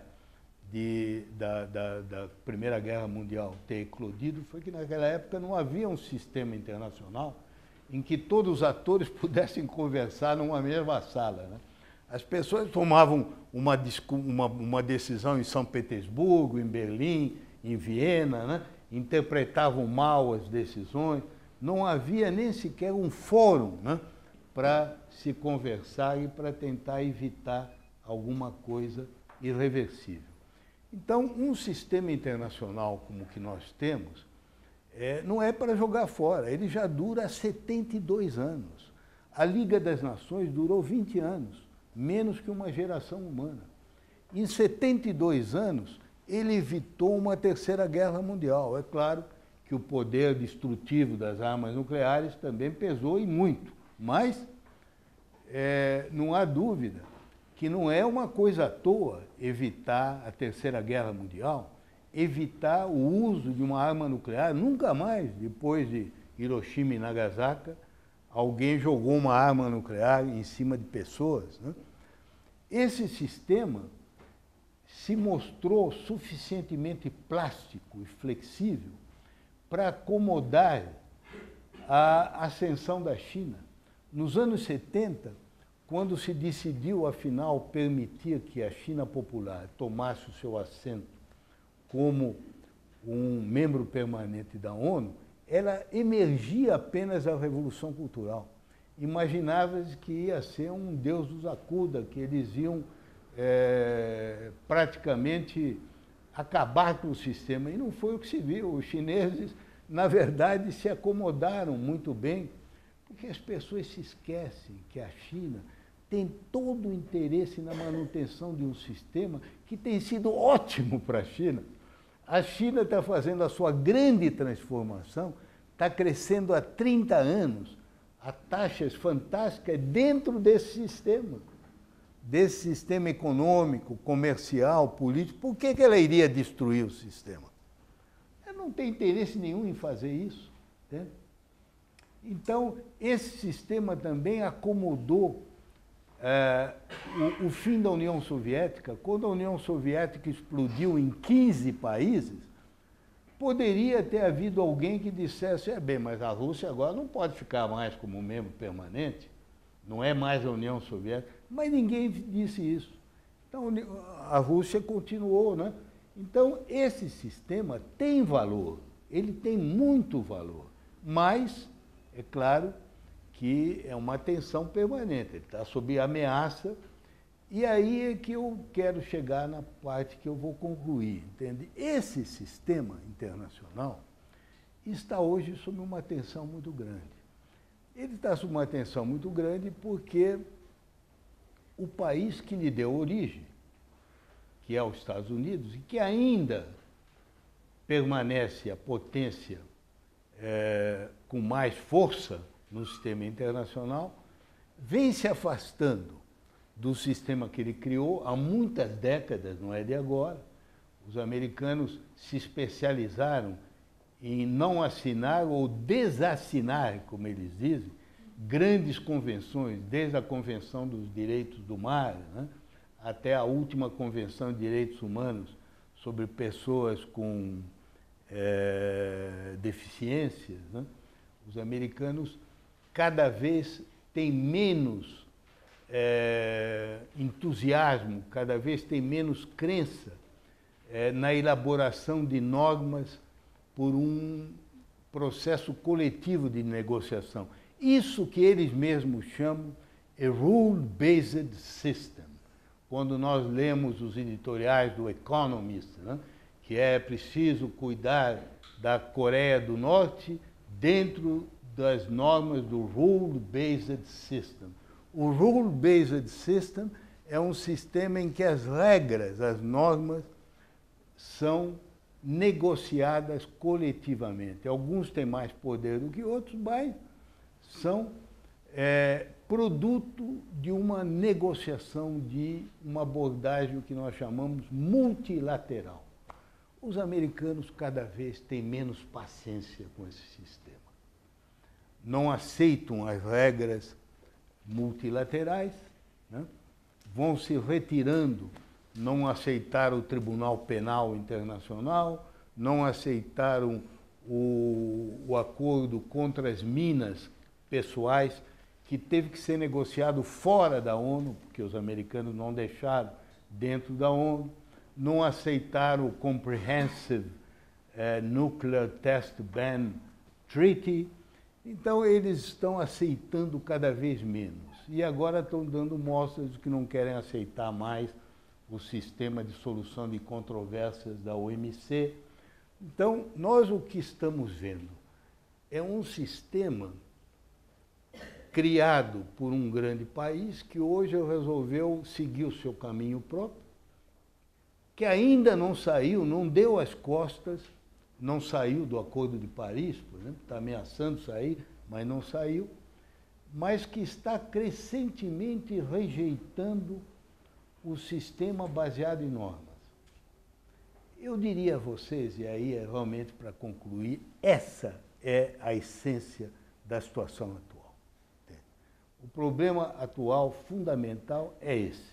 da Primeira Guerra Mundial ter eclodido foi que naquela época não havia um sistema internacional em que todos os atores pudessem conversar numa mesma sala, né? As pessoas tomavam uma decisão em São Petersburgo, em Berlim, em Viena, né? Interpretavam mal as decisões, não havia nem sequer um fórum, né? Para se conversar e para tentar evitar alguma coisa irreversível. Então, um sistema internacional como o que nós temos, não é para jogar fora, ele já dura 72 anos. A Liga das Nações durou 20 anos, menos que uma geração humana. Em 72 anos, ele evitou uma terceira guerra mundial. É claro que o poder destrutivo das armas nucleares também pesou e muito, mas não há dúvida que não é uma coisa à toa evitar a terceira guerra mundial, evitar o uso de uma arma nuclear. Nunca mais, depois de Hiroshima e Nagasaki, alguém jogou uma arma nuclear em cima de pessoas, né? Esse sistema se mostrou suficientemente plástico e flexível para acomodar a ascensão da China. Nos anos 70, quando se decidiu, afinal, permitir que a China popular tomasse o seu assento como um membro permanente da ONU, ela emergia apenas da Revolução Cultural. Imaginava-se que ia ser um Deus dos acuda, que eles iam praticamente acabar com o sistema. E não foi o que se viu. Os chineses, na verdade, se acomodaram muito bem, porque as pessoas se esquecem que a China tem todo o interesse na manutenção de um sistema que tem sido ótimo para a China. A China está fazendo a sua grande transformação, está crescendo há 30 anos, a taxas fantásticas dentro desse sistema econômico, comercial, político. Por que ela iria destruir o sistema? Ela não tem interesse nenhum em fazer isso, entende? Então, esse sistema também acomodou o fim da União Soviética. Quando a União Soviética explodiu em 15 países, poderia ter havido alguém que dissesse, bem, mas a Rússia agora não pode ficar mais como membro permanente, não é mais a União Soviética, mas ninguém disse isso. Então, a Rússia continuou, né? Então, esse sistema tem valor, ele tem muito valor, mas, é claro, que é uma tensão permanente, ele está sob ameaça, e aí é que eu quero chegar na parte que eu vou concluir, entende? Esse sistema internacional está hoje sob uma tensão muito grande. Ele está sob uma tensão muito grande porque o país que lhe deu origem, que é os Estados Unidos, e que ainda permanece a potência com mais força no sistema internacional, vem se afastando do sistema que ele criou há muitas décadas, não é de agora. Os americanos se especializaram em não assinar ou desassinar, como eles dizem, grandes convenções, desde a Convenção dos Direitos do Mar, né, até a última Convenção de Direitos Humanos sobre pessoas com deficiências, né? Os americanos cada vez têm menos entusiasmo, cada vez têm menos crença na elaboração de normas por um processo coletivo de negociação. Isso que eles mesmos chamam a rule-based system, quando nós lemos os editoriais do Economist, né, que é preciso cuidar da Coreia do Norte dentro das normas do Rule-Based System. O Rule-Based System é um sistema em que as regras, as normas, são negociadas coletivamente. Alguns têm mais poder do que outros, mas são produto de uma negociação, de uma abordagem que nós chamamos multilateral. Os americanos cada vez têm menos paciência com esse sistema. Não aceitam as regras multilaterais, né? Vão se retirando, não aceitaram o Tribunal Penal Internacional, não aceitaram o acordo contra as minas pessoais, que teve que ser negociado fora da ONU, porque os americanos não deixaram dentro da ONU, não aceitaram o Comprehensive Nuclear Test Ban Treaty. Então, eles estão aceitando cada vez menos. E agora estão dando mostras de que não querem aceitar mais o sistema de solução de controvérsias da OMC. Então, nós o que estamos vendo é um sistema criado por um grande país que hoje resolveu seguir o seu caminho próprio, que ainda não saiu, não deu as costas, não saiu do Acordo de Paris, por exemplo, está ameaçando sair, mas não saiu, mas que está crescentemente rejeitando o sistema baseado em normas. Eu diria a vocês, e aí é realmente para concluir, essa é a essência da situação atual. O problema atual, fundamental, é esse.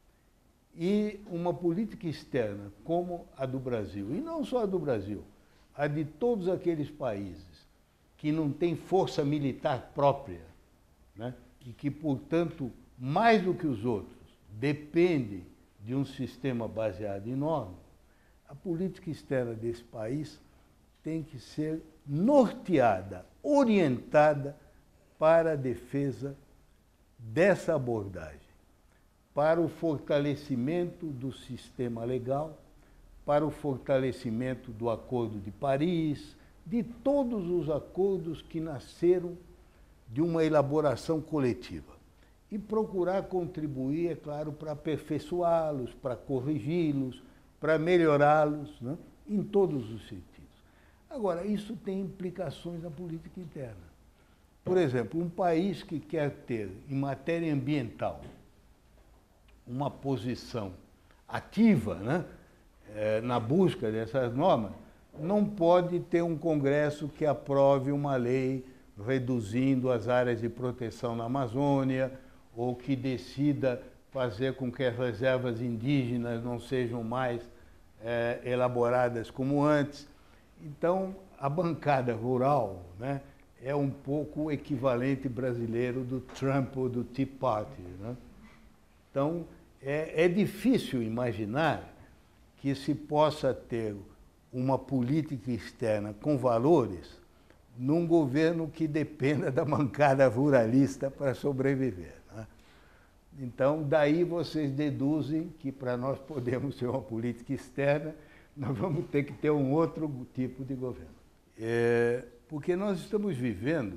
E uma política externa como a do Brasil, e não só a do Brasil, a de todos aqueles países que não têm força militar própria, né, e que, portanto, mais do que os outros, dependem de um sistema baseado em normas, a política externa desse país tem que ser norteada, orientada para a defesa dessa abordagem, para o fortalecimento do sistema legal, para o fortalecimento do Acordo de Paris, de todos os acordos que nasceram de uma elaboração coletiva. E procurar contribuir, é claro, para aperfeiçoá-los, para corrigi-los, para melhorá-los, né, em todos os sentidos. Agora, isso tem implicações na política interna. Por exemplo, um país que quer ter, em matéria ambiental, uma posição ativa, né, na busca dessas normas, não pode ter um Congresso que aprove uma lei reduzindo as áreas de proteção na Amazônia, ou que decida fazer com que as reservas indígenas não sejam mais elaboradas como antes. Então, a bancada rural, né, é um pouco o equivalente brasileiro do Trump ou do Tea Party, né? Então, é difícil imaginar que se possa ter uma política externa com valores num governo que dependa da bancada ruralista para sobreviver, né? Então, daí vocês deduzem que para nós podermos ter uma política externa, nós vamos ter que ter um outro tipo de governo. Porque nós estamos vivendo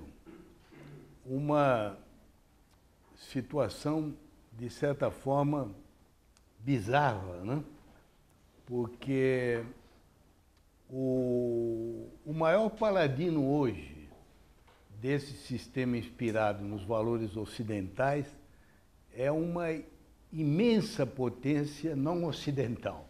uma situação, de certa forma, bizarra, né? Porque o maior paladino hoje desse sistema inspirado nos valores ocidentais é uma imensa potência não ocidental.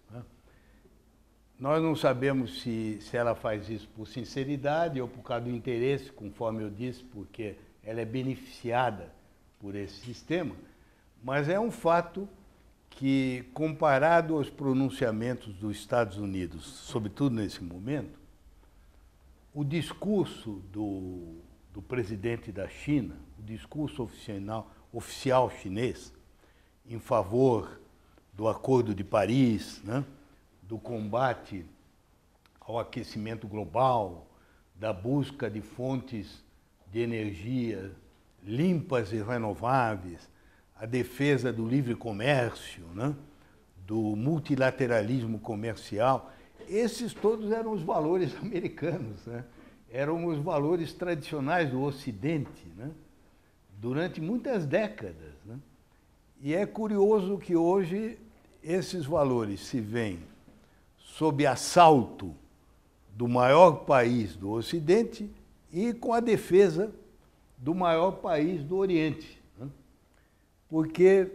Nós não sabemos se ela faz isso por sinceridade ou por causa do interesse, conforme eu disse, porque ela é beneficiada por esse sistema, mas é um fato que, comparado aos pronunciamentos dos Estados Unidos, sobretudo nesse momento, o discurso do presidente da China, o discurso oficial chinês, em favor do Acordo de Paris, né, do combate ao aquecimento global, da busca de fontes de energia limpas e renováveis, a defesa do livre comércio, né? Do multilateralismo comercial. Esses todos eram os valores americanos, né? Eram os valores tradicionais do Ocidente, né? Durante muitas décadas, né? E é curioso que hoje esses valores se veem sob assalto do maior país do Ocidente e com a defesa do maior país do Oriente, né? Porque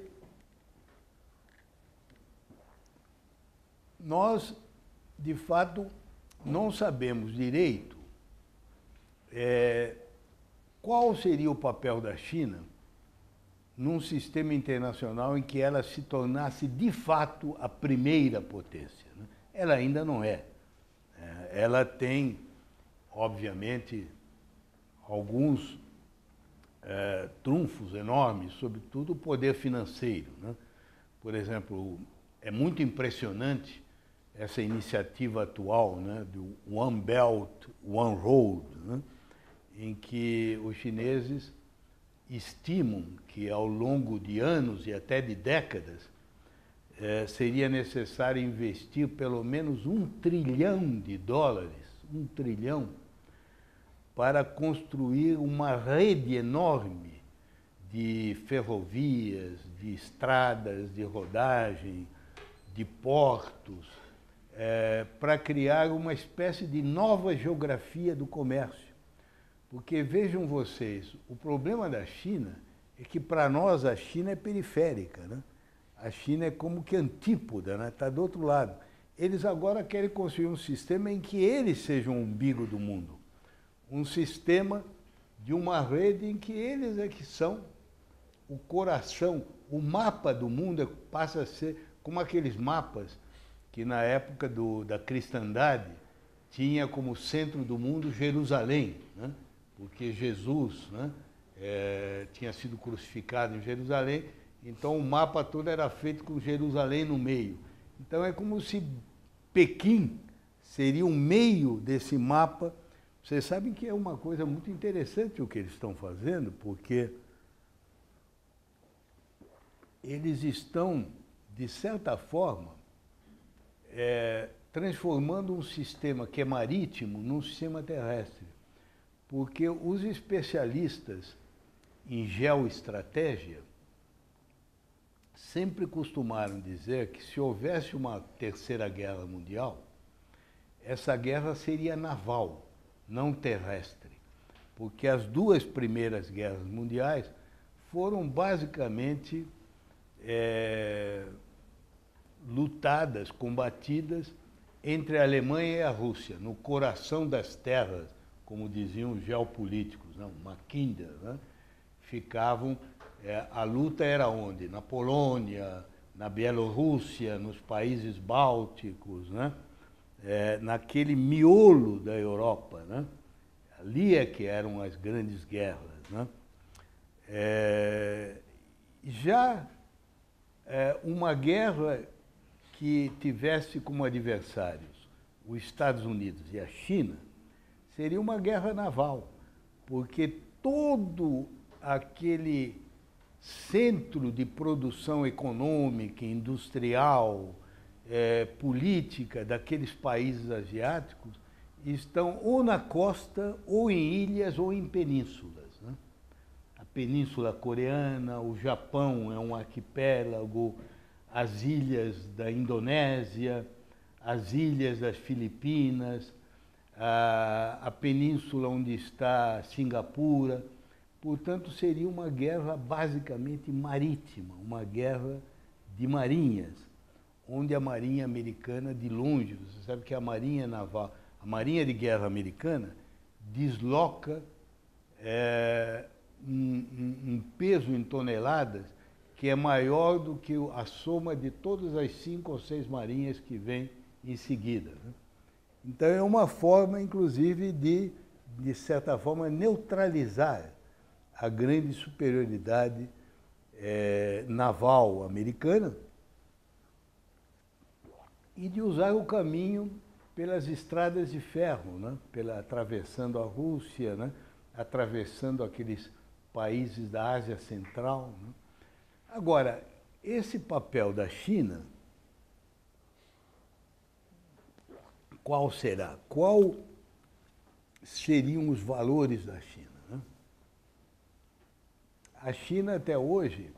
nós, de fato, não sabemos direito qual seria o papel da China num sistema internacional em que ela se tornasse, de fato, a primeira potência, né? Ela ainda não é. Ela tem, obviamente, alguns trunfos enormes, sobretudo o poder financeiro, né? Por exemplo, é muito impressionante essa iniciativa atual, né, do One Belt, One Road, né, em que os chineses estimam que ao longo de anos e até de décadas seria necessário investir pelo menos $1 trilhão, $1 trilhão, para construir uma rede enorme de ferrovias, de estradas, de rodagem, de portos, para criar uma espécie de nova geografia do comércio. Porque, vejam vocês, o problema da China é que, para nós, a China é periférica, né? A China é como que antípoda, né? Está do outro lado. Eles agora querem construir um sistema em que eles sejam o umbigo do mundo. Um sistema de uma rede em que eles é que são o coração, o mapa do mundo passa a ser como aqueles mapas que na época da cristandade tinha como centro do mundo Jerusalém, né? Porque Jesus, né, tinha sido crucificado em Jerusalém, então o mapa todo era feito com Jerusalém no meio. Então é como se Pequim seria o meio desse mapa. Vocês sabem que é uma coisa muito interessante o que eles estão fazendo, porque eles estão, de certa forma, transformando um sistema que é marítimo num sistema terrestre. Porque os especialistas em geoestratégia sempre costumaram dizer que se houvesse uma terceira guerra mundial, essa guerra seria naval, não terrestre. Porque as duas primeiras guerras mundiais foram basicamente lutadas, combatidas entre a Alemanha e a Rússia, no coração das terras, como diziam os geopolíticos, né? Mackinder, né? Ficavam, a luta era onde? Na Polônia, na Bielorrússia, nos países bálticos, né? Naquele miolo da Europa, né? Ali é que eram as grandes guerras, né? Uma guerra que tivesse como adversários os Estados Unidos e a China seria uma guerra naval, porque todo aquele centro de produção econômica, industrial, política daqueles países asiáticos estão ou na costa, ou em ilhas, ou em penínsulas, né? A Península Coreana, o Japão é um arquipélago, as ilhas da Indonésia, as ilhas das Filipinas, a península onde está Singapura. Portanto, seria uma guerra basicamente marítima, uma guerra de marinhas, onde a marinha americana, de longe, você sabe que a marinha naval, a marinha de guerra americana desloca um peso em toneladas que é maior do que a soma de todas as 5 ou 6 marinhas que vêm em seguida, né? Então é uma forma, inclusive, de certa forma, neutralizar a grande superioridade naval americana e de usar o caminho pelas estradas de ferro, né? Atravessando a Rússia, né? Atravessando aqueles países da Ásia Central, né? Agora, esse papel da China, qual será? Qual seriam os valores da China, né? A China, até hoje,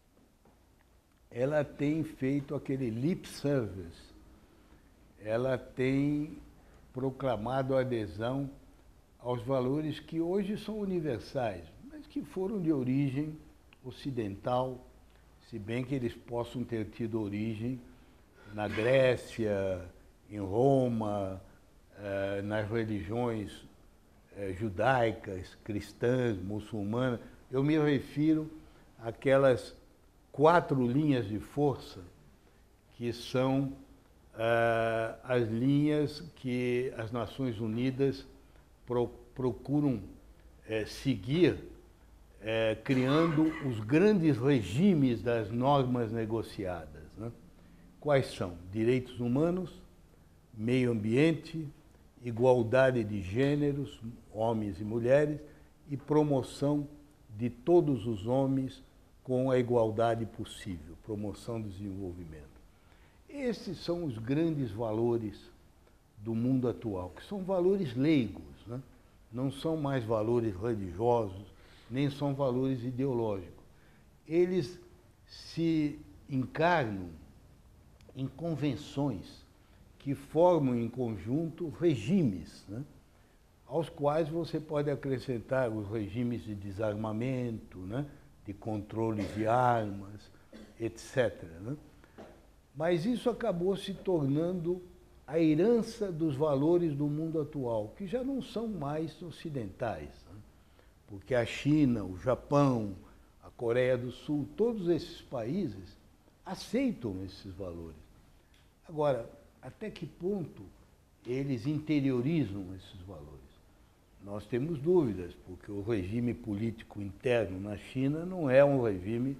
ela tem feito aquele lip service, ela tem proclamado a adesão aos valores que hoje são universais, mas que foram de origem ocidental, se bem que eles possam ter tido origem na Grécia, em Roma, nas religiões judaicas, cristãs, muçulmanas. Eu me refiro àquelas 4 linhas de força que são as linhas que as Nações Unidas procuram seguir, criando os grandes regimes das normas negociadas, né? Quais são? Direitos humanos, meio ambiente, igualdade de gêneros, homens e mulheres, e promoção de todos os homens com a igualdade possível, promoção do desenvolvimento. Esses são os grandes valores do mundo atual, que são valores leigos, né? Não são mais valores religiosos, nem são valores ideológicos. Eles se encarnam em convenções que formam em conjunto regimes, né? Aos quais você pode acrescentar os regimes de desarmamento, né? De controle de armas, etc., né? Mas isso acabou se tornando a herança dos valores do mundo atual, que já não são mais ocidentais, né? Porque a China, o Japão, a Coreia do Sul, todos esses países aceitam esses valores. Agora, até que ponto eles interiorizam esses valores? Nós temos dúvidas, porque o regime político interno na China não é um regime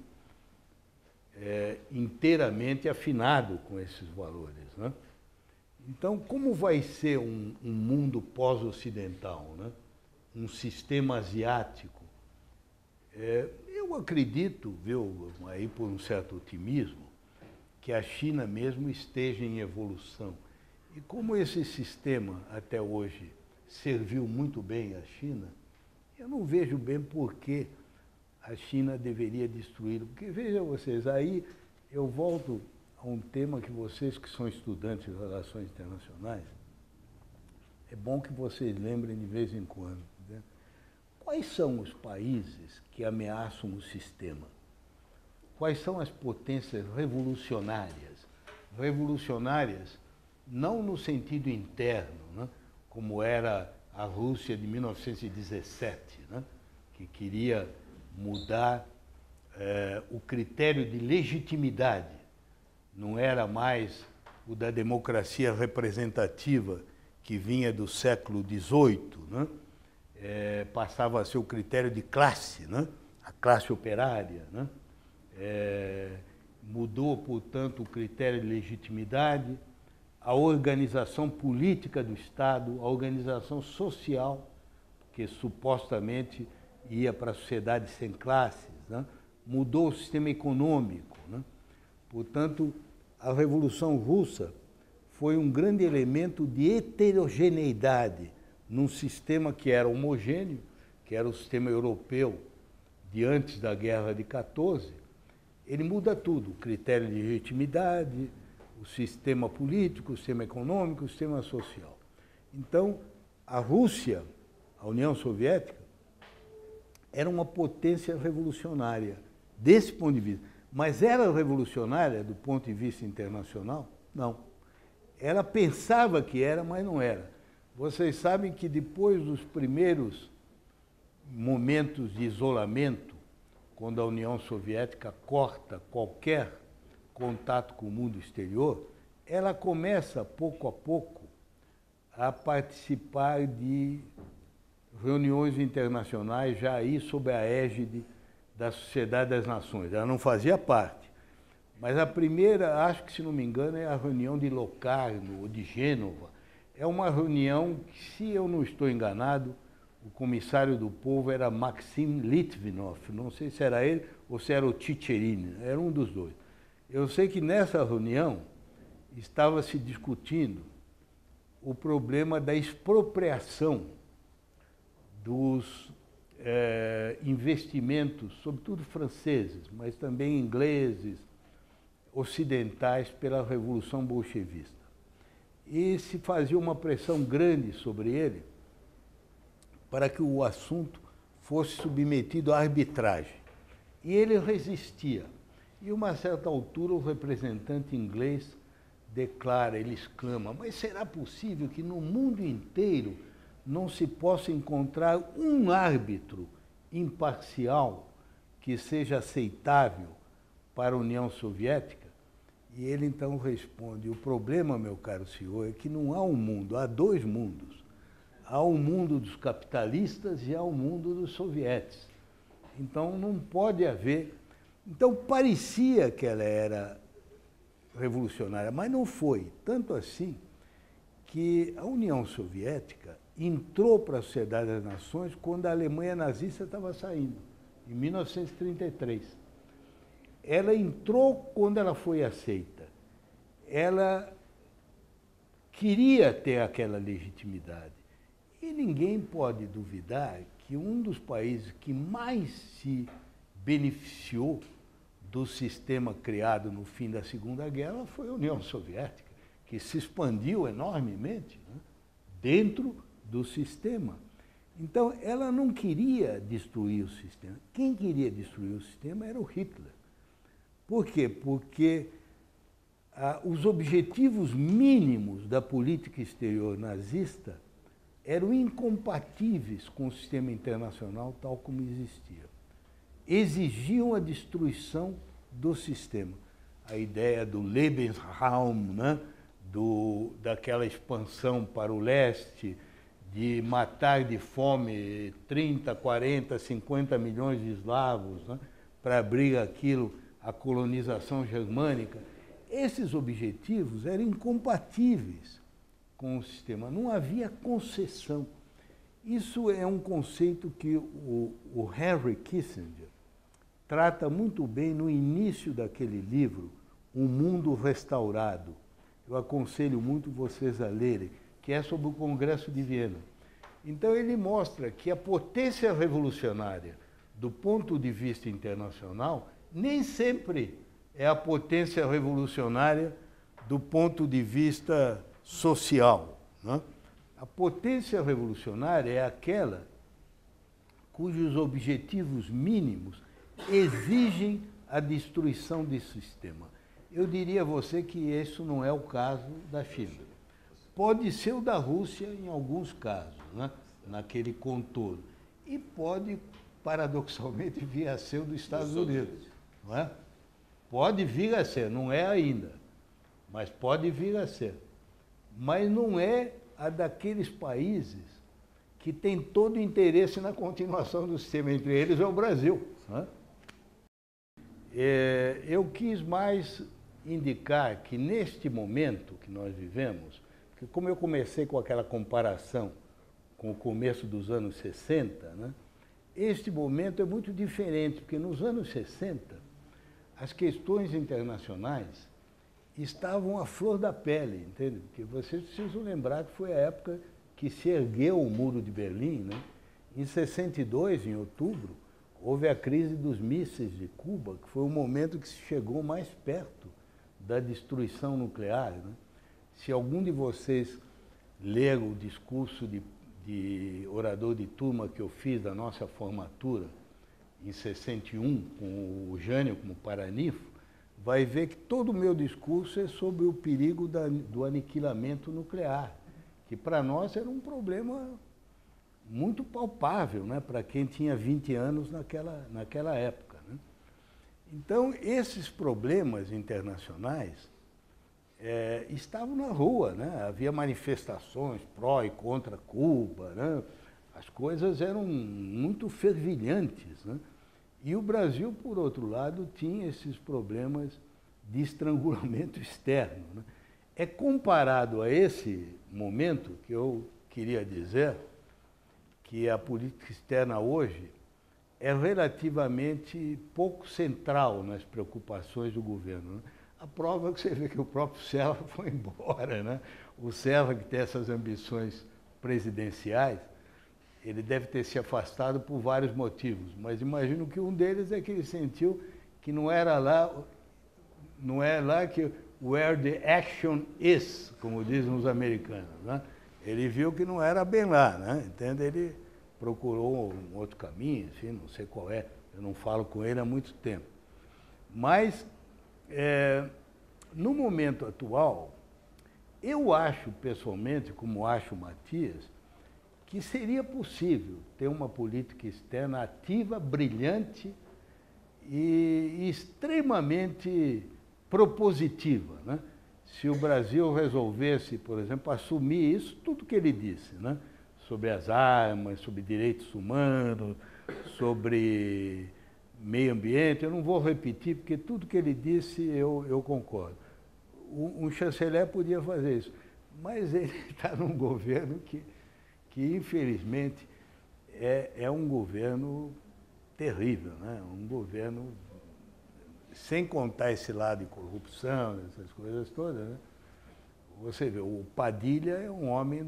inteiramente afinado com esses valores, né? Então, como vai ser um mundo pós-ocidental, né? Um sistema asiático? Eu acredito, viu, aí por um certo otimismo, que a China mesmo esteja em evolução. E como esse sistema, até hoje, serviu muito bem a China, eu não vejo bem por que a China deveria destruí-lo. Porque, vejam vocês, aí eu volto a um tema que vocês que são estudantes de relações internacionais, é bom que vocês lembrem de vez em quando, né? Quais são os países que ameaçam o sistema? Quais são as potências revolucionárias? Revolucionárias não no sentido interno, né? Como era a Rússia de 1917, né? Que queria mudar o critério de legitimidade. Não era mais o da democracia representativa que vinha do século XVIII, né? Passava a ser o critério de classe, né? A classe operária, né? Mudou, portanto, o critério de legitimidade, a organização política do Estado, a organização social, que supostamente ia para a sociedade sem classes, né? Mudou o sistema econômico, né? Portanto, a Revolução Russa foi um grande elemento de heterogeneidade num sistema que era homogêneo, que era o sistema europeu de antes da Guerra de 14. Ele muda tudo, o critério de legitimidade, o sistema político, o sistema econômico, o sistema social. Então, a Rússia, a União Soviética, era uma potência revolucionária, desse ponto de vista. Mas era revolucionária do ponto de vista internacional? Não. Ela pensava que era, mas não era. Vocês sabem que depois dos primeiros momentos de isolamento, quando a União Soviética corta qualquer contato com o mundo exterior, ela começa, pouco a pouco, a participar de reuniões internacionais, já aí sob a égide da Sociedade das Nações. Ela não fazia parte. Mas a primeira, acho que se não me engano, é a reunião de Locarno, ou de Gênova. É uma reunião que, se eu não estou enganado, o comissário do povo era Maxim Litvinov, não sei se era ele ou se era o Tchetcherini, era um dos dois. Eu sei que nessa reunião estava se discutindo o problema da expropriação dos investimentos, sobretudo franceses, mas também ingleses, ocidentais, pela Revolução Bolchevista. E se fazia uma pressão grande sobre ele para que o assunto fosse submetido à arbitragem. E ele resistia. E, a uma certa altura, o representante inglês declara, ele exclama, mas será possível que no mundo inteiro não se possa encontrar um árbitro imparcial que seja aceitável para a União Soviética? E ele então responde, o problema, meu caro senhor, é que não há um mundo, há dois mundos. Há o mundo dos capitalistas e há o mundo dos sovietes. Então não pode haver... Então parecia que ela era revolucionária, mas não foi. Tanto assim que a União Soviética entrou para a Sociedade das Nações quando a Alemanha nazista estava saindo, em 1933. Ela entrou quando ela foi aceita. Ela queria ter aquela legitimidade. E ninguém pode duvidar que um dos países que mais se beneficiou do sistema criado no fim da Segunda Guerra foi a União Soviética, que se expandiu enormemente, né, dentro do sistema. Então, ela não queria destruir o sistema. Quem queria destruir o sistema era o Hitler. Por quê? Porque os objetivos mínimos da política exterior nazista eram incompatíveis com o sistema internacional tal como existia. Exigiam a destruição do sistema. A ideia do Lebensraum, né? Daquela expansão para o leste, de matar de fome 30, 40, 50 milhões de eslavos, né? Para abrir aquilo, a colonização germânica. Esses objetivos eram incompatíveis com o sistema, não havia concessão. Isso é um conceito que o Henry Kissinger trata muito bem no início daquele livro, Um Mundo Restaurado. Eu aconselho muito vocês a lerem, que é sobre o Congresso de Viena. Então ele mostra que a potência revolucionária, do ponto de vista internacional, nem sempre é a potência revolucionária do ponto de vista social, né? A potência revolucionária é aquela cujos objetivos mínimos exigem a destruição desse sistema. Eu diria a você que isso não é o caso da China. Pode ser o da Rússia em alguns casos, né? Naquele contorno. E pode, paradoxalmente, vir a ser o dos Estados Unidos. Não é? Pode vir a ser, não é ainda, mas pode vir a ser. Mas não é a daqueles países que têm todo o interesse na continuação do sistema, entre eles é o Brasil. Né? Eu quis mais indicar que neste momento que nós vivemos, que como eu comecei com aquela comparação com o começo dos anos 60, né, este momento é muito diferente, porque nos anos 60 as questões internacionais estavam à flor da pele, entende? Porque vocês precisam lembrar que foi a época que se ergueu o Muro de Berlim, né? Em 62, em outubro, houve a crise dos mísseis de Cuba, que foi o momento que se chegou mais perto da destruição nuclear, né? Se algum de vocês ler o discurso de orador de turma que eu fiz da nossa formatura, em 61, com o Jânio como paranifo, vai ver que todo o meu discurso é sobre o perigo do aniquilamento nuclear, que para nós era um problema muito palpável, né, para quem tinha 20 anos naquela época. Né? Então, esses problemas internacionais estavam na rua, né? Havia manifestações pró e contra Cuba, né? As coisas eram muito fervilhantes, né? E o Brasil, por outro lado, tinha esses problemas de estrangulamento externo. Né? É comparado a esse momento que eu queria dizer que a política externa hoje é relativamente pouco central nas preocupações do governo, né? A prova é que você vê que o próprio Serra foi embora, né? O Serra, que tem essas ambições presidenciais, ele deve ter se afastado por vários motivos, mas imagino que um deles é que ele sentiu que não é lá que where the action is, como dizem os americanos, né? Ele viu que não era bem lá, né? Entende? Ele procurou um outro caminho, enfim, não sei qual é, eu não falo com ele há muito tempo. Mas, no momento atual, eu acho pessoalmente, como acho o Matias, que seria possível ter uma política externa ativa, brilhante e extremamente propositiva, né? Se o Brasil resolvesse, por exemplo, assumir isso, tudo que ele disse, né? Sobre as armas, sobre direitos humanos, sobre meio ambiente, eu não vou repetir, porque tudo que ele disse eu concordo. Um chanceler podia fazer isso, mas ele está num governo que infelizmente é um governo terrível, né? Um governo, sem contar esse lado de corrupção, essas coisas todas, né? Você vê, o Padilha é um homem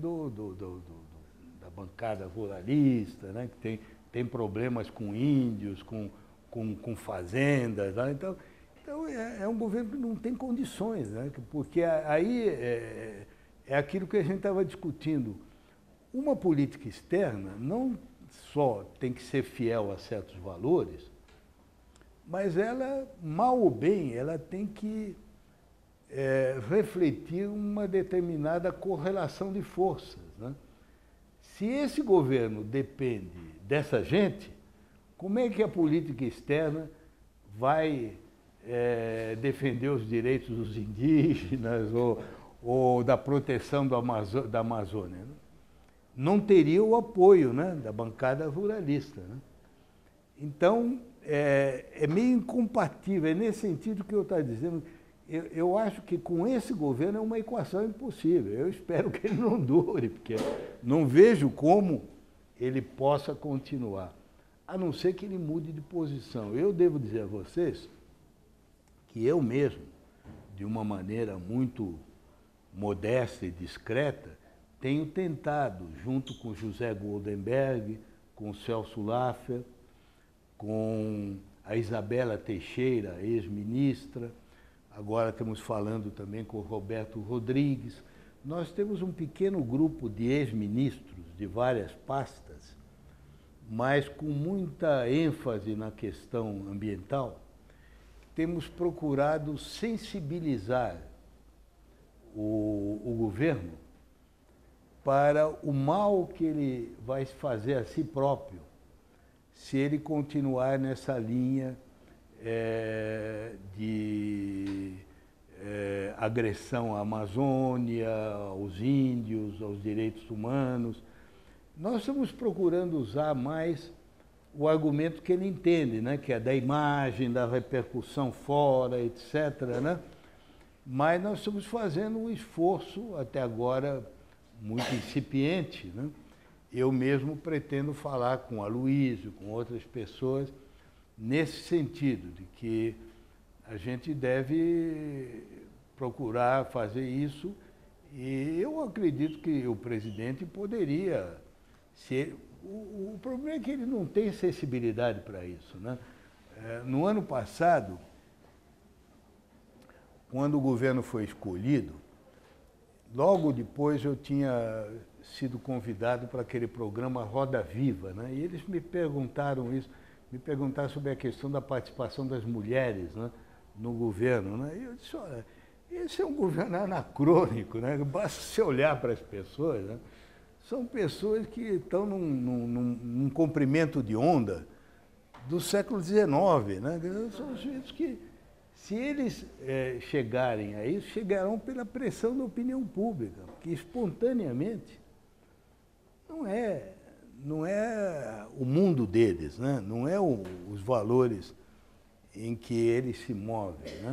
da bancada ruralista, né? Que tem problemas com índios, com fazendas, né? Então é um governo que não tem condições, né? Porque aí é aquilo que a gente estava discutindo. Uma política externa não só tem que ser fiel a certos valores, mas ela, mal ou bem, ela tem que refletir uma determinada correlação de forças, né? Se esse governo depende dessa gente, como é que a política externa vai defender os direitos dos indígenas ou da proteção da Amazônia, né? Não teria o apoio, né, da bancada ruralista, né? Então, é meio incompatível, é nesse sentido que eu estou dizendo. Eu acho que com esse governo é uma equação impossível. Eu espero que ele não dure, porque não vejo como ele possa continuar, a não ser que ele mude de posição. Eu devo dizer a vocês que eu mesmo, de uma maneira muito modesta e discreta, tenho tentado, junto com José Goldenberg, com o Celso Laffer, com a Isabela Teixeira, ex-ministra, agora estamos falando também com o Roberto Rodrigues. Nós temos um pequeno grupo de ex-ministros de várias pastas, mas com muita ênfase na questão ambiental. Temos procurado sensibilizar o governo para o mal que ele vai fazer a si próprio se ele continuar nessa linha de agressão à Amazônia, aos índios, aos direitos humanos. Nós estamos procurando usar mais o argumento que ele entende, né? Que é da imagem, da repercussão fora, etc., né? Mas nós estamos fazendo um esforço, até agora, muito incipiente, né? Eu mesmo pretendo falar com o Aloysio, com outras pessoas, nesse sentido, de que a gente deve procurar fazer isso, e eu acredito que o presidente poderia ser. O problema é que ele não tem sensibilidade para isso, né? No ano passado, quando o governo foi escolhido, logo depois eu tinha sido convidado para aquele programa Roda Viva, né? E eles me perguntaram isso, me perguntaram sobre a questão da participação das mulheres, né, no governo, né? E eu disse, olha, esse é um governo anacrônico, né? Basta você olhar para as pessoas, né? São pessoas que estão num comprimento de onda do século XIX, né? São sujeitos que, se eles chegarem a isso, chegarão pela pressão da opinião pública, que espontaneamente não é o mundo deles, né? Não é os valores em que eles se movem, né?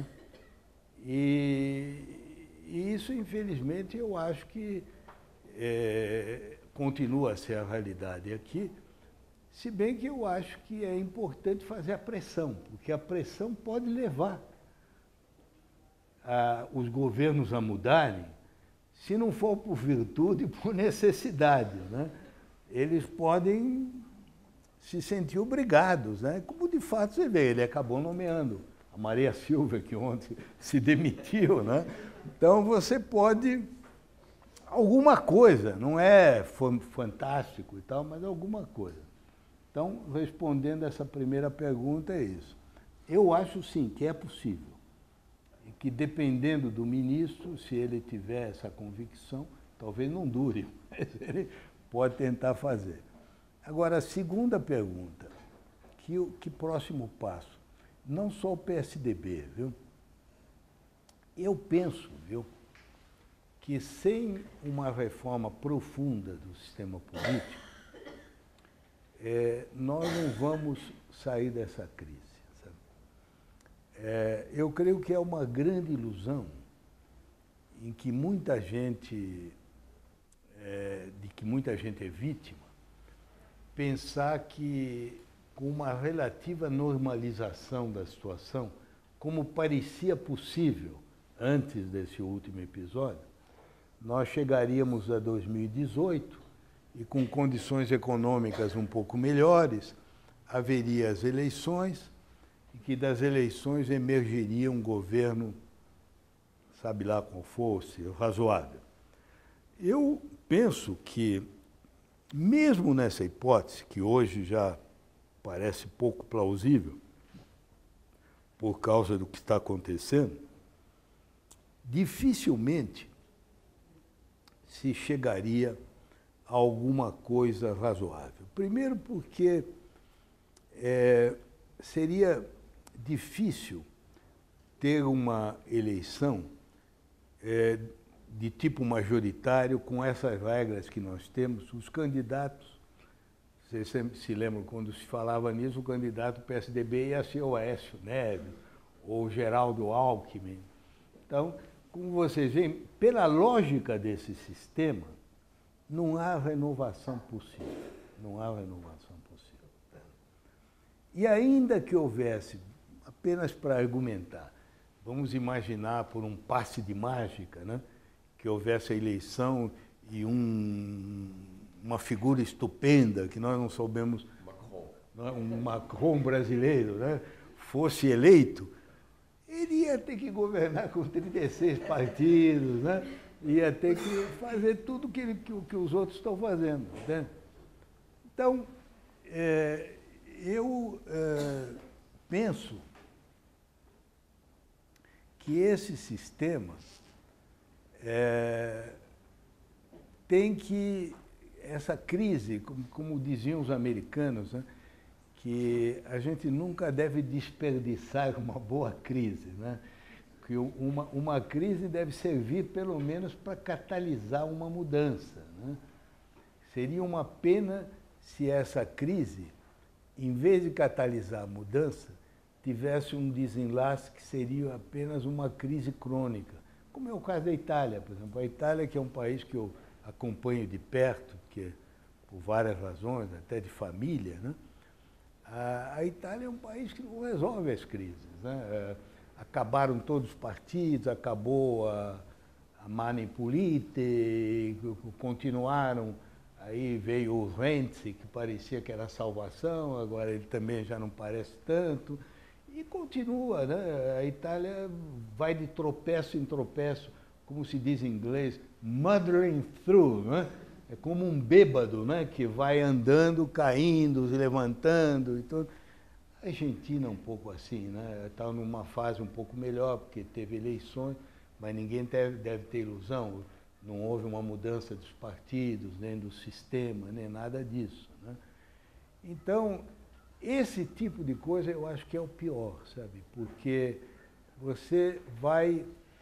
E isso, infelizmente, eu acho que continua a ser a realidade aqui. Se bem que eu acho que é importante fazer a pressão, porque a pressão pode levar os governos a mudarem, se não for por virtude, por necessidade, né? Eles podem se sentir obrigados, né? Como de fato você vê, ele acabou nomeando a Maria Silva, que ontem se demitiu, né? Então você pode, alguma coisa, não é fantástico e tal, mas alguma coisa. Então, respondendo essa primeira pergunta, é isso. Eu acho sim que é possível. E que dependendo do ministro, se ele tiver essa convicção, talvez não dure, mas ele pode tentar fazer. Agora, a segunda pergunta, que próximo passo? Não só o PSDB, viu? Eu penso, viu, que sem uma reforma profunda do sistema político, nós não vamos sair dessa crise. Sabe? Eu creio que é uma grande ilusão em que muita gente, de que muita gente é vítima, pensar que com uma relativa normalização da situação, como parecia possível antes desse último episódio, nós chegaríamos a 2018 e com condições econômicas um pouco melhores, haveria as eleições e que das eleições emergeria um governo, sabe lá qual fosse, razoável. Eu penso que, mesmo nessa hipótese, que hoje já parece pouco plausível, por causa do que está acontecendo, dificilmente se chegaria a alguma coisa razoável. Primeiro porque seria difícil ter uma eleição de tipo majoritário com essas regras que nós temos. Os candidatos, vocês sempre se lembram, quando se falava nisso, o candidato do PSDB ia ser o Aécio Neves ou o Geraldo Alckmin. Então, como vocês veem, pela lógica desse sistema, não há renovação possível. Não há renovação possível. E ainda que houvesse, apenas para argumentar, vamos imaginar por um passe de mágica, né, que houvesse a eleição e uma figura estupenda, que nós não soubemos, um Macron brasileiro, né, fosse eleito, ele ia ter que governar com 36 partidos, né? Ia ter que fazer tudo que os outros estão fazendo. Entende? Então, eu penso que esse sistema tem que, essa crise, como diziam os americanos, né, que a gente nunca deve desperdiçar uma boa crise, né? Que uma crise deve servir, pelo menos, para catalisar uma mudança, né? Seria uma pena se essa crise, em vez de catalisar a mudança, tivesse um desenlace que seria apenas uma crise crônica, como é o caso da Itália, por exemplo. A Itália, que é um país que eu acompanho de perto, porque, por várias razões, até de família, né? A Itália é um país que não resolve as crises, né? Acabaram todos os partidos, acabou a Mani Pulite, continuaram, aí veio o Renzi, que parecia que era a salvação, agora ele também já não parece tanto, e continua, né? A Itália vai de tropeço em tropeço, como se diz em inglês, muddling through, né? É como um bêbado, né, que vai andando, caindo, se levantando e tudo. A Argentina é um pouco assim, né? Está numa fase um pouco melhor, porque teve eleições, mas ninguém deve ter ilusão. Não houve uma mudança dos partidos, nem do sistema, nem nada disso, né? Então, esse tipo de coisa eu acho que é o pior, sabe? Porque você vai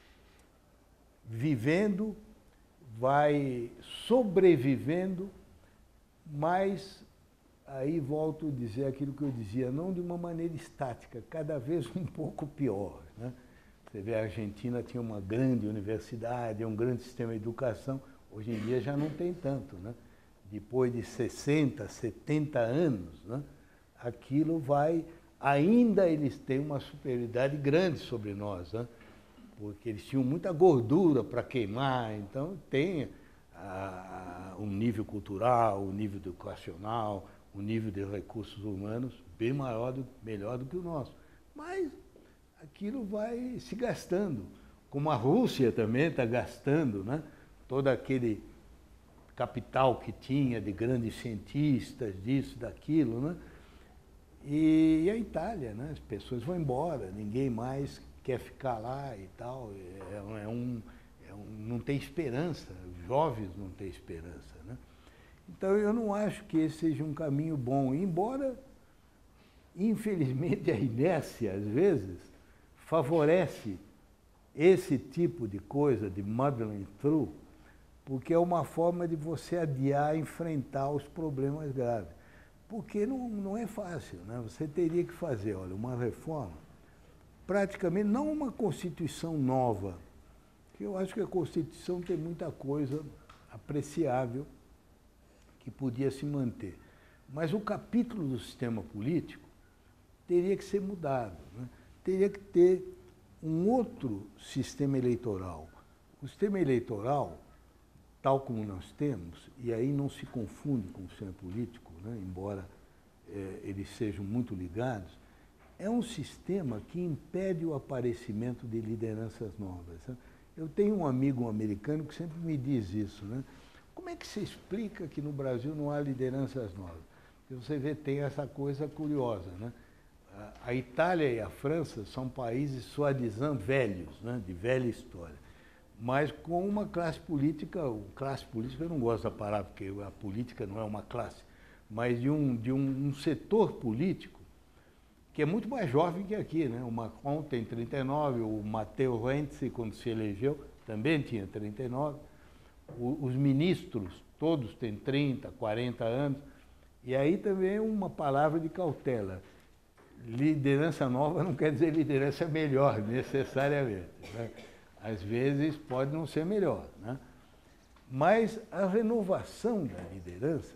vivendo, vai sobrevivendo, mas aí volto a dizer aquilo que eu dizia, não de uma maneira estática, cada vez um pouco pior, né? Você vê, a Argentina tinha uma grande universidade, um grande sistema de educação, hoje em dia já não tem tanto, né? depois de 60, 70 anos, né, aquilo vai... Ainda eles têm uma superioridade grande sobre nós, né, porque eles tinham muita gordura para queimar, então tem um nível cultural, um nível educacional, um nível de recursos humanos bem melhor do que o nosso. Mas aquilo vai se gastando, como a Rússia também está gastando, né, todo aquele capital que tinha de grandes cientistas, disso, daquilo, né? E a Itália, né? As pessoas vão embora, ninguém mais quer ficar lá e tal, não tem esperança, os jovens não têm esperança, né? Então eu não acho que esse seja um caminho bom, embora, infelizmente, a inércia, às vezes, favorece esse tipo de coisa, de muddling through, porque é uma forma de você adiar, enfrentar os problemas graves. Porque não é fácil, né? Você teria que fazer, olha, uma reforma, praticamente, não uma Constituição nova, que eu acho que a Constituição tem muita coisa apreciável que podia se manter. Mas o capítulo do sistema político teria que ser mudado, né? Teria que ter um outro sistema eleitoral. O sistema eleitoral, tal como nós temos, e aí não se confunde com o sistema político, né, embora eles sejam muito ligados, é um sistema que impede o aparecimento de lideranças novas. Né? Eu tenho um amigo americano que sempre me diz isso, né? Como é que se explica que no Brasil não há lideranças novas? Porque você vê, tem essa coisa curiosa, né? A Itália e a França são países soi-disant velhos, né, de velha história, mas com uma classe política eu não gosto da palavra, porque a política não é uma classe, mas de um setor político que é muito mais jovem que aqui, né? O Macron tem 39, o Matteo Renzi, quando se elegeu, também tinha 39, os ministros todos têm 30, 40 anos, e aí também uma palavra de cautela. Liderança nova não quer dizer liderança melhor, necessariamente, né? Às vezes pode não ser melhor, né? Mas a renovação da liderança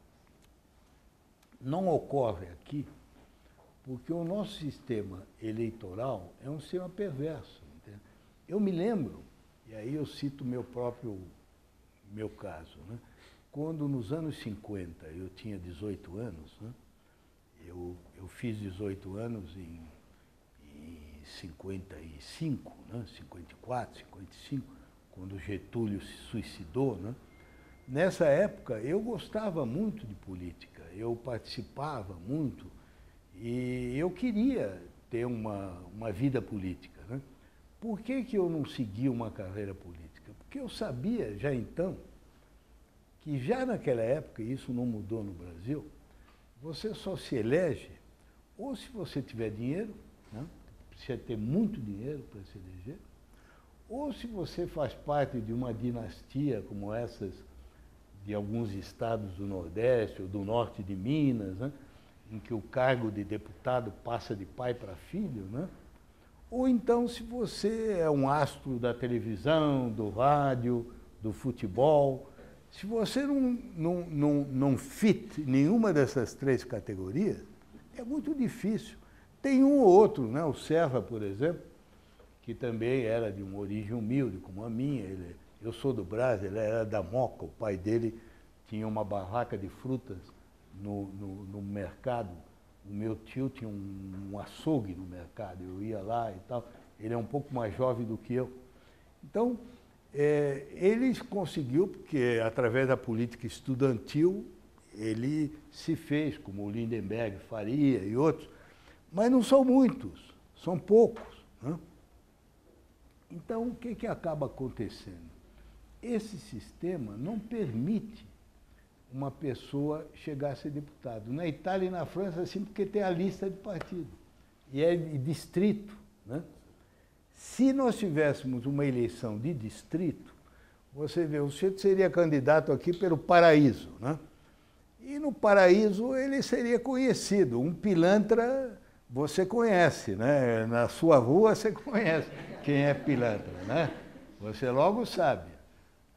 não ocorre aqui porque o nosso sistema eleitoral é um sistema perverso. Entende? Eu me lembro, e aí eu cito meu caso, né? Quando nos anos 50 eu tinha 18 anos, né? Eu fiz 18 anos em 55, né? 54, 55, quando Getúlio se suicidou, né? Nessa época eu gostava muito de política, eu participava muito e eu queria ter uma vida política, né? Por que eu não segui uma carreira política? Porque eu sabia já então que já naquela época, e isso não mudou no Brasil, você só se elege ou se você tiver dinheiro, né? Precisa ter muito dinheiro para se eleger, ou se você faz parte de uma dinastia como essas de alguns estados do Nordeste ou do Norte de Minas, né? Em que o cargo de deputado passa de pai para filho, né? Ou então se você é um astro da televisão, do rádio, do futebol. Se você não fit nenhuma dessas três categorias, é muito difícil. Tem um ou outro, né? O Serra, por exemplo, que também era de uma origem humilde, como a minha. Eu sou do Brás, ele era da Moca, o pai dele tinha uma barraca de frutas no mercado. O meu tio tinha um açougue no mercado, eu ia lá e tal. Ele é um pouco mais jovem do que eu. Então, ele conseguiu, porque através da política estudantil, ele se fez, como o Lindenberg Faria e outros, mas não são muitos, são poucos, né? Então, o que acaba acontecendo? Esse sistema não permite uma pessoa chegar a ser deputado. Na Itália e na França, assim, porque tem a lista de partido, e é de distrito, né? Se nós tivéssemos uma eleição de distrito, você vê, o sujeito seria candidato aqui pelo Paraíso, né? E no Paraíso ele seria conhecido. Um pilantra você conhece, né? Na sua rua você conhece quem é pilantra, né? Você logo sabe.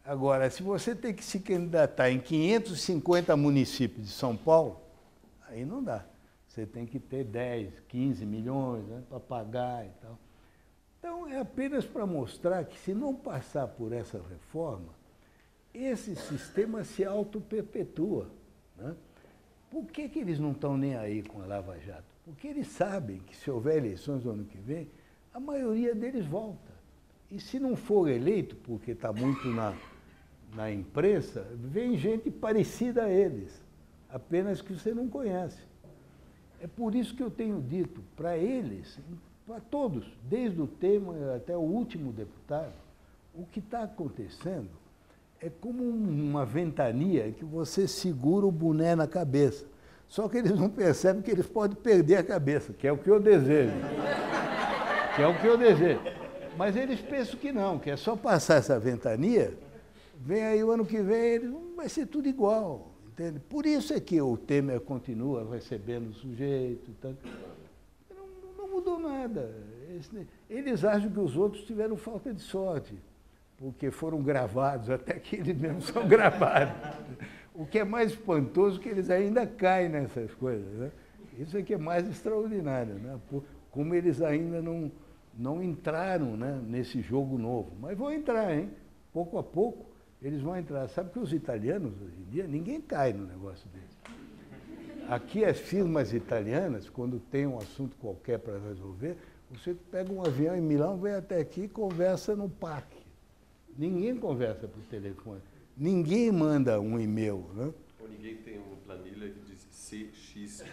Agora, se você tem que se candidatar em 550 municípios de São Paulo, aí não dá. Você tem que ter 10, 15 milhões, né, para pagar e tal. Então, é apenas para mostrar que, se não passar por essa reforma, esse sistema se auto-perpetua, né? Por que eles não estão nem aí com a Lava Jato? Porque eles sabem que, se houver eleições no ano que vem, a maioria deles volta. E se não for eleito, porque está muito na imprensa, vem gente parecida a eles, apenas que você não conhece. É por isso que eu tenho dito para eles, para todos, desde o Temer até o último deputado, o que está acontecendo é como uma ventania que você segura o boné na cabeça. Só que eles não percebem que eles podem perder a cabeça, que é o que eu desejo. Que é o que eu desejo. Mas eles pensam que não, que é só passar essa ventania, vem aí o ano que vem, vai ser tudo igual, entende? Por isso é que o Temer continua recebendo o sujeito. Não mudou nada. Eles acham que os outros tiveram falta de sorte, porque foram gravados, até que eles mesmos são gravados. O que é mais espantoso é que eles ainda caem nessas coisas, né? Isso é que é mais extraordinário, né? Como eles ainda não entraram, né, nesse jogo novo. Mas vão entrar, hein? Pouco a pouco eles vão entrar. Sabe que os italianos, hoje em dia, ninguém cai no negócio deles. Aqui, as firmas italianas, quando tem um assunto qualquer para resolver, você pega um avião em Milão, vem até aqui e conversa no parque. Ninguém conversa por telefone. Ninguém manda um e-mail, né? Ou ninguém tem uma planilha que diz CX.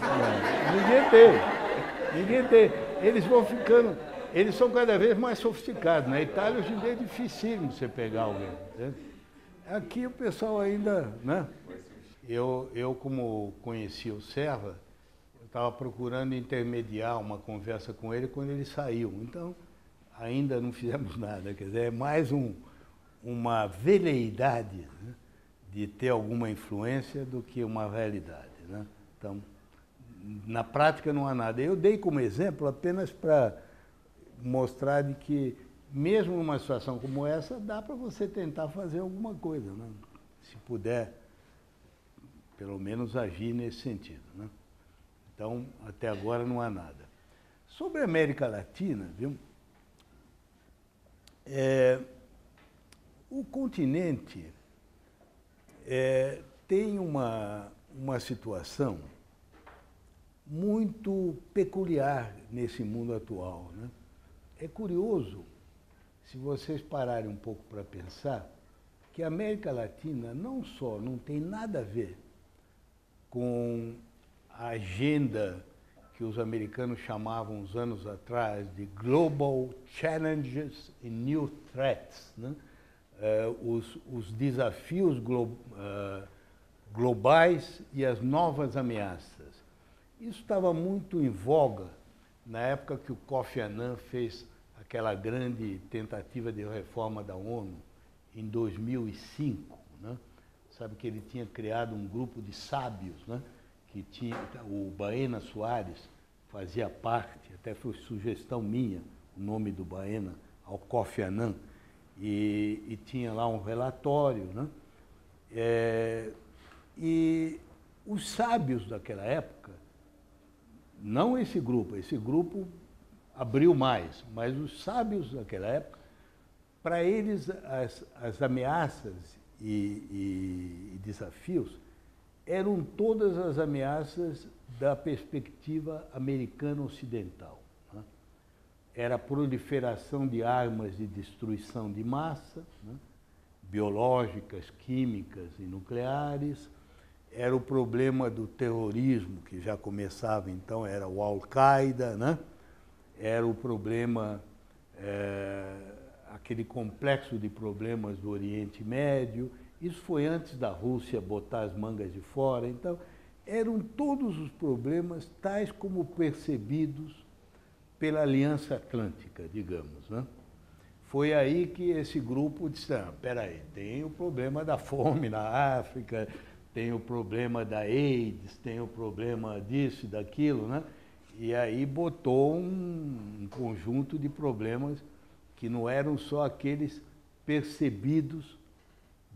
Ninguém tem. Eles vão ficando, eles são cada vez mais sofisticados. Na Itália, hoje em dia, é dificílimo você pegar alguém. Né? Aqui o pessoal ainda, né? Eu como conheci o Serra, eu estava procurando intermediar uma conversa com ele quando ele saiu. Então, ainda não fizemos nada. Quer dizer, é mais uma veleidade, né, de ter alguma influência do que uma realidade, né? Então, na prática não há nada. Eu dei como exemplo apenas para mostrar de que, mesmo numa situação como essa, dá para você tentar fazer alguma coisa, né? Se puder, pelo menos, agir nesse sentido, né? Então, até agora não há nada. Sobre a América Latina, viu? O continente tem uma situação muito peculiar nesse mundo atual, né? É curioso, se vocês pararem um pouco para pensar, que a América Latina não só não tem nada a ver com a agenda que os americanos chamavam uns anos atrás de Global Challenges and New Threats, né? Os desafios globais e as novas ameaças. Isso estava muito em voga na época que o Kofi Annan fez aquela grande tentativa de reforma da ONU, em 2005. Né? Sabe que ele tinha criado um grupo de sábios, né? Que tinha, o Baena Soares fazia parte, até foi sugestão minha, o nome do Baena, ao Kofi Annan, e tinha lá um relatório, né? E os sábios daquela época, não esse grupo abriu mais, mas os sábios daquela época, para eles as ameaças e desafios eram todas as ameaças da perspectiva americana ocidental. Né? Era a proliferação de armas de destruição de massa, né? Biológicas, químicas e nucleares. Era o problema do terrorismo, que já começava então, era o Al-Qaeda, né? Era o problema, aquele complexo de problemas do Oriente Médio. Isso foi antes da Rússia botar as mangas de fora. Então, eram todos os problemas tais como percebidos pela Aliança Atlântica, digamos, né? Foi aí que esse grupo disse, espera aí, tem o problema da fome na África, tem o problema da AIDS, tem o problema disso e daquilo, né? E aí botou um conjunto de problemas que não eram só aqueles percebidos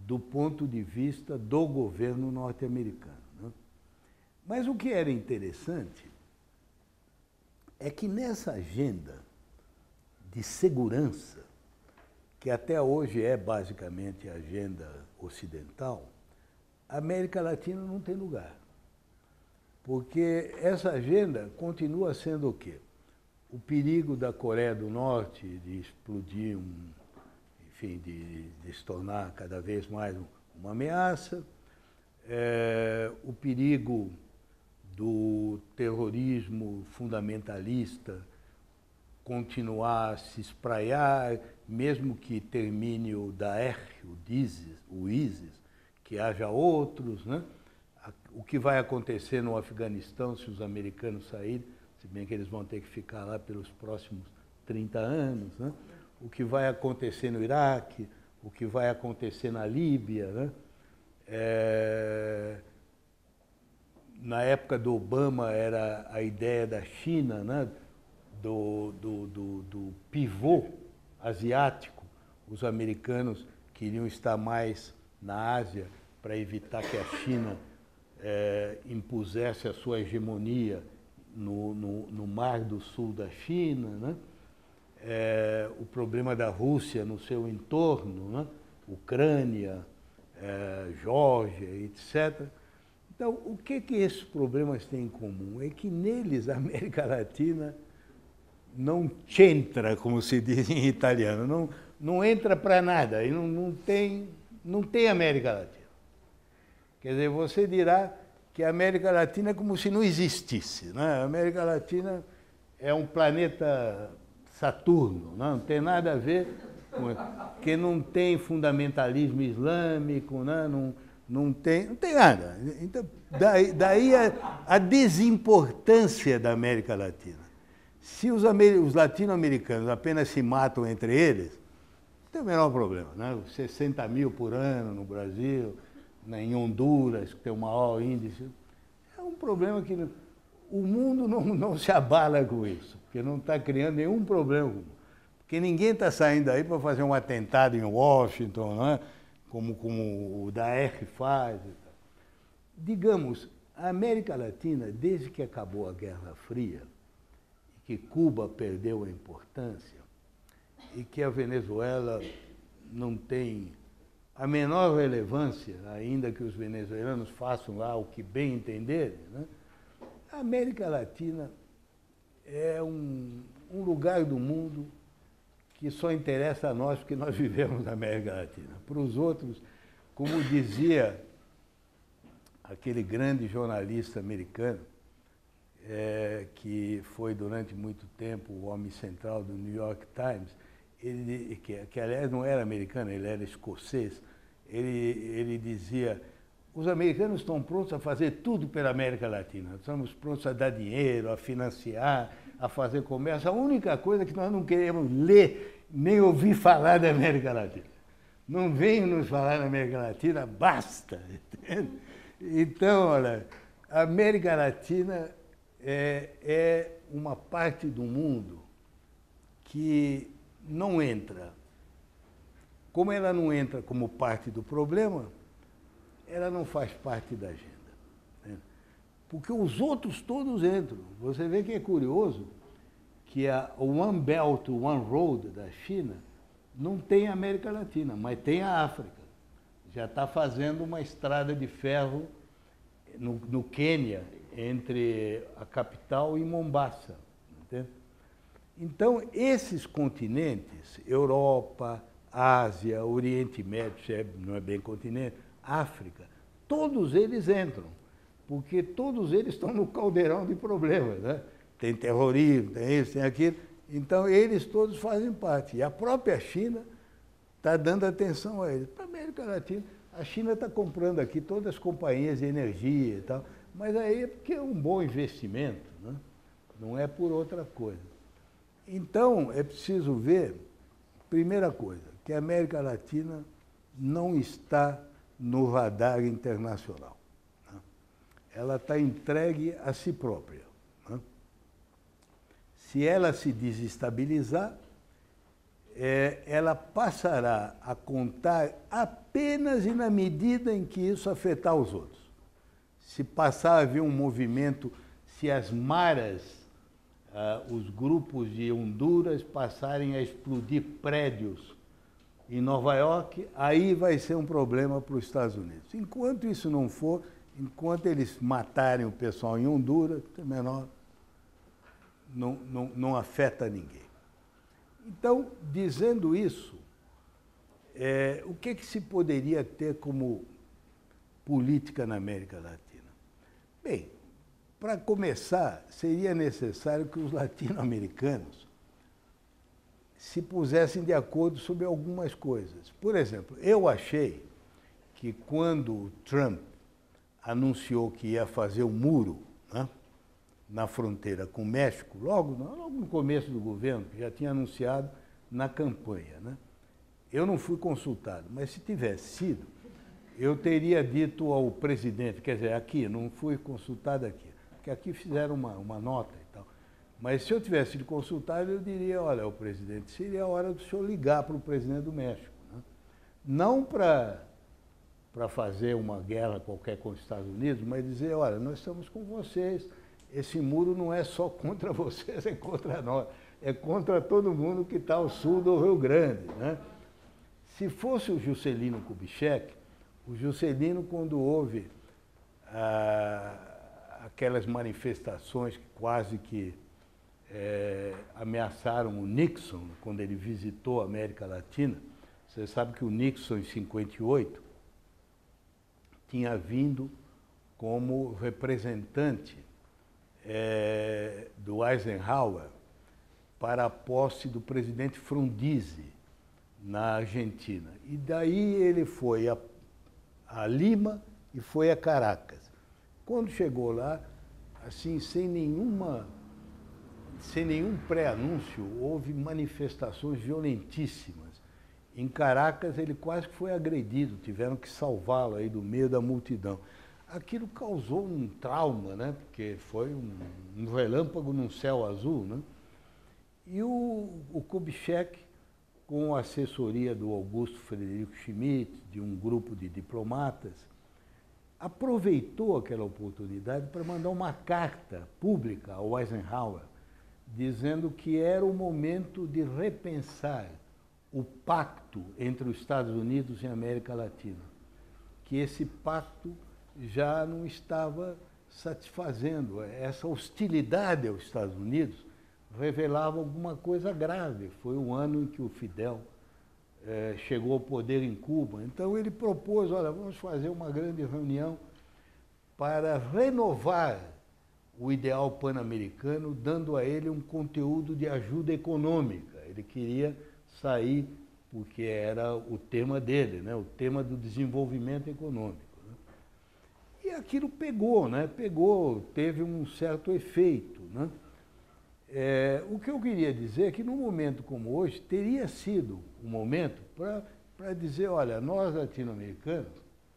do ponto de vista do governo norte-americano, né? Mas o que era interessante é que nessa agenda de segurança, que até hoje é basicamente a agenda ocidental, a América Latina não tem lugar. Porque essa agenda continua sendo o quê? O perigo da Coreia do Norte de explodir, enfim, de se tornar cada vez mais uma ameaça, o perigo do terrorismo fundamentalista continuar a se espraiar, mesmo que termine o Daesh, o ISIS, que haja outros, né? O que vai acontecer no Afeganistão se os americanos saírem, se bem que eles vão ter que ficar lá pelos próximos 30 anos, né? O que vai acontecer no Iraque, o que vai acontecer na Líbia, né? Na época do Obama era a ideia da China, né? do pivô asiático. Os americanos queriam estar mais na Ásia para evitar que a China impusesse a sua hegemonia no Mar do Sul da China, né? O problema da Rússia no seu entorno, né? Ucrânia, Geórgia, etc. Então, o que esses problemas têm em comum? É que neles a América Latina não c'entra, como se diz em italiano, não entra para nada, e não tem América Latina. Quer dizer, você dirá que a América Latina é como se não existisse, né? A América Latina é um planeta Saturno, não tem nada a ver com... porque não tem fundamentalismo islâmico, né? Não tem nada. Então, daí a desimportância da América Latina. Se os latino-americanos apenas se matam entre eles, não tem o menor problema, né? 60 mil por ano no Brasil, em Honduras, que tem o maior índice. É um problema que o mundo não se abala com isso, porque não está criando nenhum problema. Porque ninguém está saindo aí para fazer um atentado em Washington, não é? Como o Daesh faz. Digamos, a América Latina, desde que acabou a Guerra Fria, que Cuba perdeu a importância e que a Venezuela não tem a menor relevância, ainda que os venezuelanos façam lá o que bem entenderem, né? A América Latina é um lugar do mundo que só interessa a nós porque nós vivemos na América Latina. Para os outros, como dizia aquele grande jornalista americano, que foi durante muito tempo o homem central do New York Times, que aliás não era americano, ele era escocês, ele dizia: os americanos estão prontos a fazer tudo pela América Latina, estamos prontos a dar dinheiro, a financiar, a fazer comércio, a única coisa que nós não queremos ler nem ouvir falar da América Latina. Não venham nos falar da América Latina, basta. Entende? Então, olha, a América Latina é uma parte do mundo que não entra. Como ela não entra como parte do problema, ela não faz parte da agenda. Né? Porque os outros todos entram. Você vê que é curioso que a One Belt, One Road da China não tem a América Latina, mas tem a África. Já está fazendo uma estrada de ferro no Quênia, entre a capital e Mombasa. Entende? Então, esses continentes, Europa, Ásia, Oriente Médio, não é bem continente, África, todos eles entram, porque todos eles estão no caldeirão de problemas, né? Tem terrorismo, tem isso, tem aquilo. Então, eles todos fazem parte. E a própria China está dando atenção a eles. Para a América Latina, a China está comprando aqui todas as companhias de energia e tal, mas aí é porque é um bom investimento, né? Não é por outra coisa. Então, é preciso ver, primeira coisa, que a América Latina não está no radar internacional, né? Ela está entregue a si própria, né? Se ela se desestabilizar, ela passará a contar apenas e na medida em que isso afetar os outros. Se passar a haver um movimento, se as maras, os grupos de Honduras passarem a explodir prédios em Nova York, aí vai ser um problema para os Estados Unidos. Enquanto isso não for, enquanto eles matarem o pessoal em Honduras, não afeta ninguém. Então, dizendo isso, o que se poderia ter como política na América Latina? Bem, para começar, seria necessário que os latino-americanos se pusessem de acordo sobre algumas coisas. Por exemplo, eu achei que quando o Trump anunciou que ia fazer o muro, né, na fronteira com o México, logo no começo do governo, que já tinha anunciado na campanha, né? Eu não fui consultado, mas se tivesse sido, eu teria dito ao presidente, quer dizer, aqui, não fui consultado aqui, porque aqui fizeram uma nota e tal. Mas se eu tivesse sido consultado, eu diria, olha, o presidente, seria a hora do senhor ligar para o presidente do México, né? Não para fazer uma guerra qualquer com os Estados Unidos, mas dizer, olha, nós estamos com vocês, esse muro não é só contra vocês, é contra nós, é contra todo mundo que está ao sul do Rio Grande, né? Se fosse o Juscelino Kubitschek, o Juscelino, quando houve aquelas manifestações que quase que ameaçaram o Nixon, quando ele visitou a América Latina, você sabe que o Nixon, em 58, tinha vindo como representante do Eisenhower para a posse do presidente Frondizi na Argentina. E daí ele foi a Lima e foi a Caracas. Quando chegou lá, assim, sem nenhum pré-anúncio, houve manifestações violentíssimas. Em Caracas, ele quase que foi agredido, tiveram que salvá-lo aí do meio da multidão. Aquilo causou um trauma, né? Porque foi um relâmpago num céu azul, né? E o Kubitschek, com a assessoria do Augusto Frederico Schmidt, de um grupo de diplomatas, aproveitou aquela oportunidade para mandar uma carta pública ao Eisenhower, dizendo que era o momento de repensar o pacto entre os Estados Unidos e a América Latina, que esse pacto já não estava satisfazendo. Essa hostilidade aos Estados Unidos revelava alguma coisa grave. Foi o ano em que o Fidel chegou ao poder em Cuba. Então ele propôs, olha, vamos fazer uma grande reunião para renovar o ideal pan-americano, dando a ele um conteúdo de ajuda econômica. Ele queria sair, porque era o tema dele, né? O tema do desenvolvimento econômico, né? E aquilo pegou, né? Teve um certo efeito, né? O que eu queria dizer é que num momento como hoje, teria sido um momento para dizer, olha, nós latino-americanos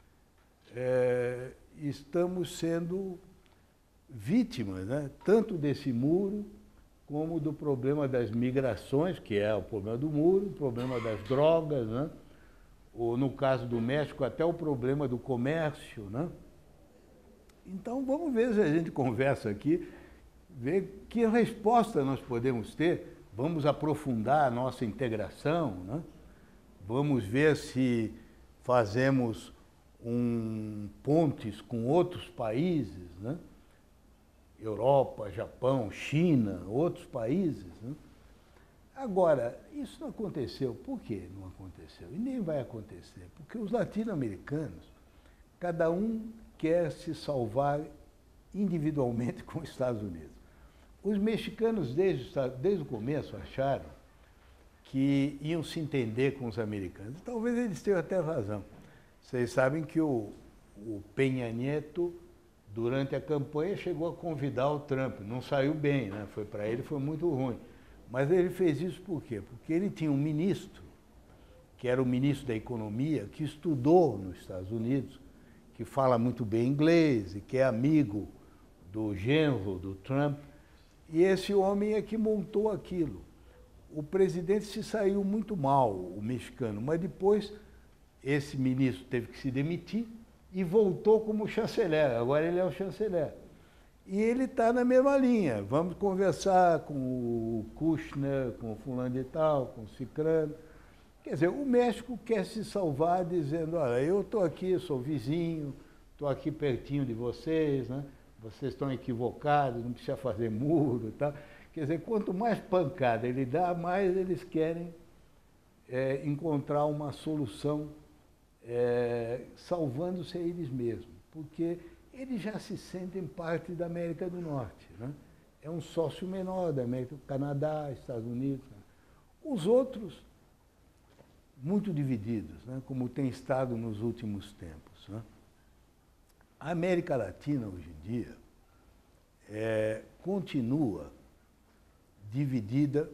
estamos sendo vítimas, né? Tanto desse muro, como do problema das migrações, que é o problema do muro, o problema das drogas, né? Ou, no caso do México, até o problema do comércio, né? Então, vamos ver se a gente conversa aqui, ver que resposta nós podemos ter, vamos aprofundar a nossa integração, né? Vamos ver se fazemos pontes com outros países, né? Europa, Japão, China, outros países, né? Agora, isso não aconteceu. Por que não aconteceu? E nem vai acontecer, porque os latino-americanos, cada um quer se salvar individualmente com os Estados Unidos. Os mexicanos, desde o começo, acharam que iam se entender com os americanos. Talvez eles tenham até razão. Vocês sabem que o Peña Nieto, durante a campanha, chegou a convidar o Trump. Não saiu bem, né? Para ele foi muito ruim. Mas ele fez isso por quê? Porque ele tinha um ministro, que era o ministro da Economia, que estudou nos Estados Unidos, que fala muito bem inglês e que é amigo do genro do Trump. E esse homem é que montou aquilo. o presidente se saiu muito mal, o mexicano, mas depois esse ministro teve que se demitir e voltou como chanceler. Agora ele é o chanceler. E ele está na mesma linha. Vamos conversar com o Kushner, com o fulano de tal, com o cicrano. Quer dizer, o México quer se salvar dizendo, olha, eu estou aqui, sou vizinho, estou aqui pertinho de vocês, né? Vocês estão equivocados, não precisa fazer muro e tal. Quer dizer, quanto mais pancada ele dá, mais eles querem encontrar uma solução salvando-se a eles mesmos, porque eles já se sentem parte da América do Norte, né? É um sócio menor da América, Canadá, Estados Unidos. Né? Os outros, muito divididos, né? Como tem estado nos últimos tempos. Né? A América Latina, hoje em dia, continua dividida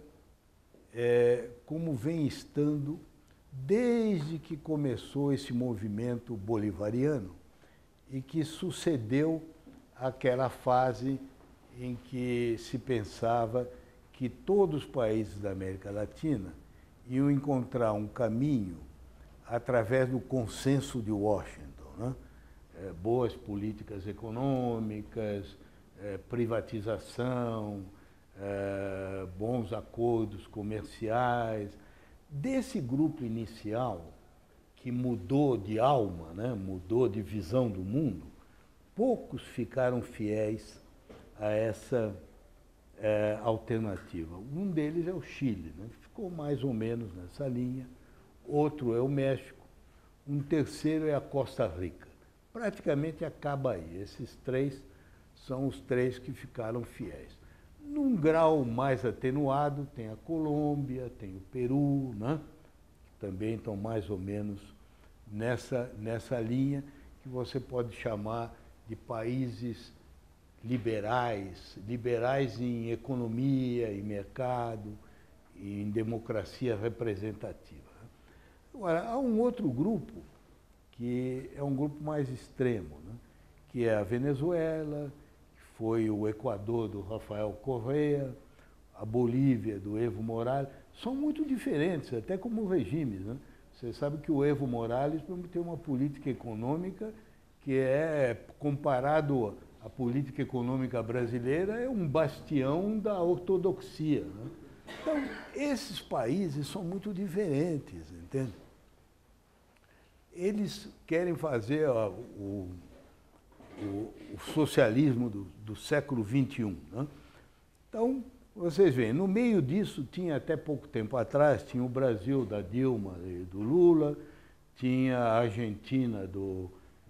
como vem estando desde que começou esse movimento bolivariano e que sucedeu aquela fase em que se pensava que todos os países da América Latina iam encontrar um caminho através do consenso de Washington, né? Boas políticas econômicas, privatização, bons acordos comerciais. Desse grupo inicial, que mudou de alma, né? Mudou de visão do mundo, poucos ficaram fiéis a essa alternativa. Um deles é o Chile, né? Ficou mais ou menos nessa linha. Outro é o México. Um terceiro é a Costa Rica. Praticamente acaba aí. Esses três são os três que ficaram fiéis. Num grau mais atenuado, tem a Colômbia, tem o Peru, né? Que também estão mais ou menos nessa linha, que você pode chamar de países liberais, liberais em economia, em mercado, em democracia representativa. Agora, há um outro grupo, que é um grupo mais extremo, né? Que é a Venezuela, foi o Equador do Rafael Correa, a Bolívia do Evo Morales, são muito diferentes, até como regimes, né? Você sabe que o Evo Morales tem uma política econômica que comparado à política econômica brasileira, é um bastião da ortodoxia, né? Então, esses países são muito diferentes, entende? Eles querem fazer o socialismo do século XXI, né? Então, vocês veem, no meio disso tinha até pouco tempo atrás, tinha o Brasil da Dilma e do Lula, tinha a Argentina do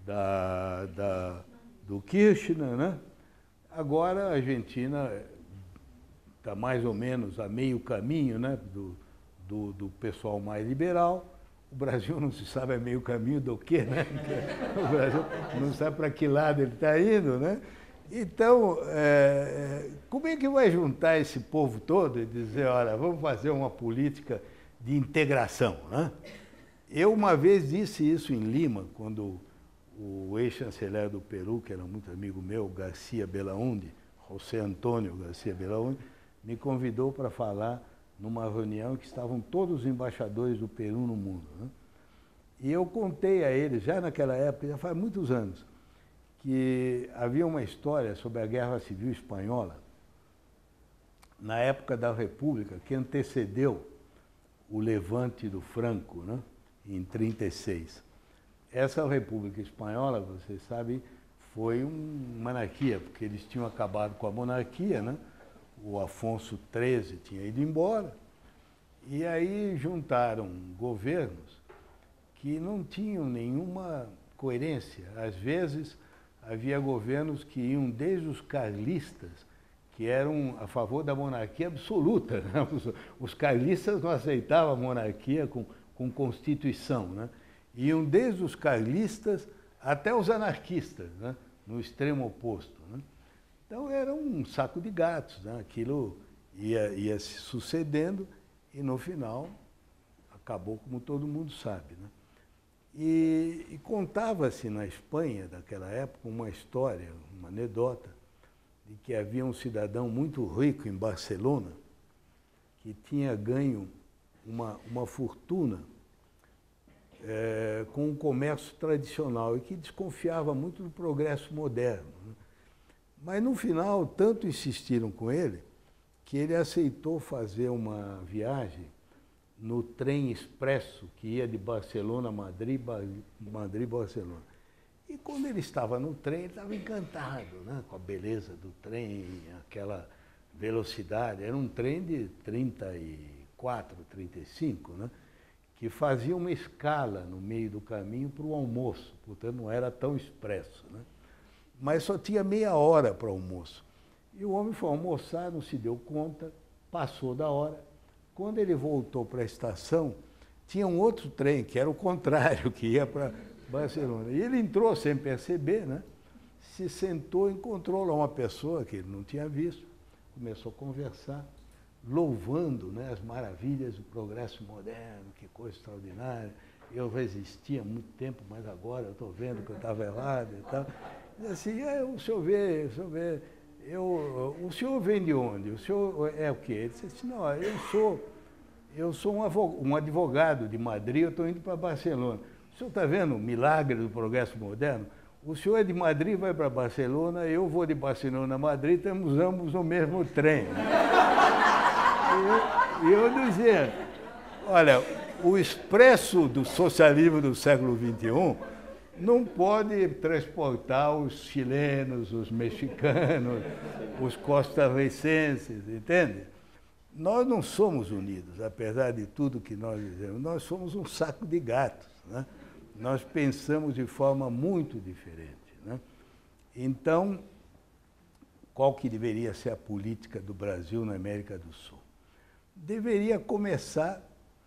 Kirchner, né? Agora a Argentina está mais ou menos a meio caminho, né? do pessoal mais liberal. O Brasil não se sabe a meio caminho do quê, né? O Brasil não sabe para que lado ele está indo, né? Então, como é que vai juntar esse povo todo e dizer, olha, vamos fazer uma política de integração, né? Eu uma vez disse isso em Lima, quando o ex-chanceler do Peru, que era muito amigo meu, Garcia Belaúnde, José Antônio Garcia Belaúnde, me convidou para falar numa reunião que estavam todos os embaixadores do Peru no mundo, né? E eu contei a eles, já naquela época, já faz muitos anos, que havia uma história sobre a Guerra Civil Espanhola, na época da República, que antecedeu o levante do Franco, né? Em 1936. Essa República Espanhola, vocês sabem, foi uma monarquia, porque eles tinham acabado com a monarquia, né? O Afonso XIII tinha ido embora, e aí juntaram governos que não tinham nenhuma coerência. Às vezes, havia governos que iam desde os carlistas, que eram a favor da monarquia absoluta, né? Os carlistas não aceitavam a monarquia com constituição, né? Iam desde os carlistas até os anarquistas, né? No extremo oposto, né? Então era um saco de gatos, né? Aquilo ia se sucedendo e no final acabou como todo mundo sabe, né? E contava-se na Espanha daquela época uma história, uma anedota, de que havia um cidadão muito rico em Barcelona que tinha ganho uma fortuna com o comércio tradicional e que desconfiava muito do progresso moderno, né? Mas, no final, tanto insistiram com ele que ele aceitou fazer uma viagem no trem expresso que ia de Barcelona a Madrid, Madrid-Barcelona. E quando ele estava no trem, ele estava encantado, né, com a beleza do trem, aquela velocidade. Era um trem de 34, 35, né, que fazia uma escala no meio do caminho para o almoço, portanto não era tão expresso, né? Mas só tinha meia hora para o almoço. E o homem foi almoçar, não se deu conta, passou da hora. Quando ele voltou para a estação, tinha um outro trem, que era o contrário, que ia para Barcelona. E ele entrou sem perceber, né? Se sentou, encontrou lá uma pessoa que ele não tinha visto, começou a conversar, louvando, né, as maravilhas do progresso moderno, que coisa extraordinária. Eu resistia há muito tempo, mas agora eu estou vendo que eu estava errado e tal. E assim, o senhor vê, o senhor vem de onde? O senhor é o quê? Ele disse assim, não, eu sou um advogado de Madrid, eu estou indo para Barcelona. O senhor está vendo o milagre do progresso moderno? O senhor é de Madrid, vai para Barcelona, eu vou de Barcelona a Madrid, estamos ambos no mesmo trem. E eu dizia, olha, o expresso do socialismo do século XXI não pode transportar os chilenos, os mexicanos, os costarricenses, entende? Nós não somos unidos, apesar de tudo que nós dizemos. Nós somos um saco de gatos, né? Nós pensamos de forma muito diferente, né? Então, qual que deveria ser a política do Brasil na América do Sul? Deveria começar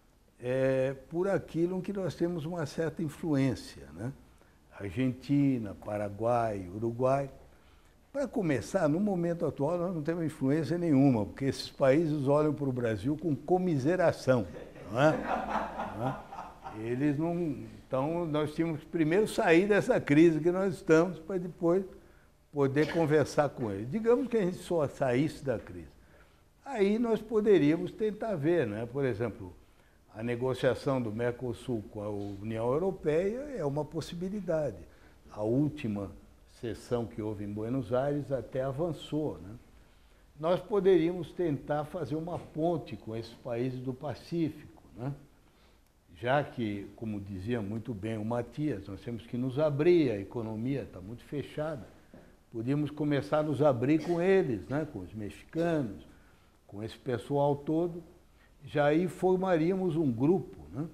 por aquilo em que nós temos uma certa influência, né? Argentina, Paraguai, Uruguai. Para começar, no momento atual, nós não temos influência nenhuma, porque esses países olham para o Brasil com comiseração, não é? Não é? Eles não... Então, nós tínhamos que primeiro sair dessa crise que nós estamos, para depois poder conversar com eles. Digamos que a gente só saísse da crise. Aí nós poderíamos tentar ver, né? Por exemplo, a negociação do Mercosul com a União Europeia é uma possibilidade. A última sessão que houve em Buenos Aires até avançou, né? Nós poderíamos tentar fazer uma ponte com esses países do Pacífico, né? Já que, como dizia muito bem o Matias, nós temos que nos abrir, a economia está muito fechada. Podíamos começar a nos abrir com eles, né? Com os mexicanos, com esse pessoal todo. Já aí formaríamos um grupo, né?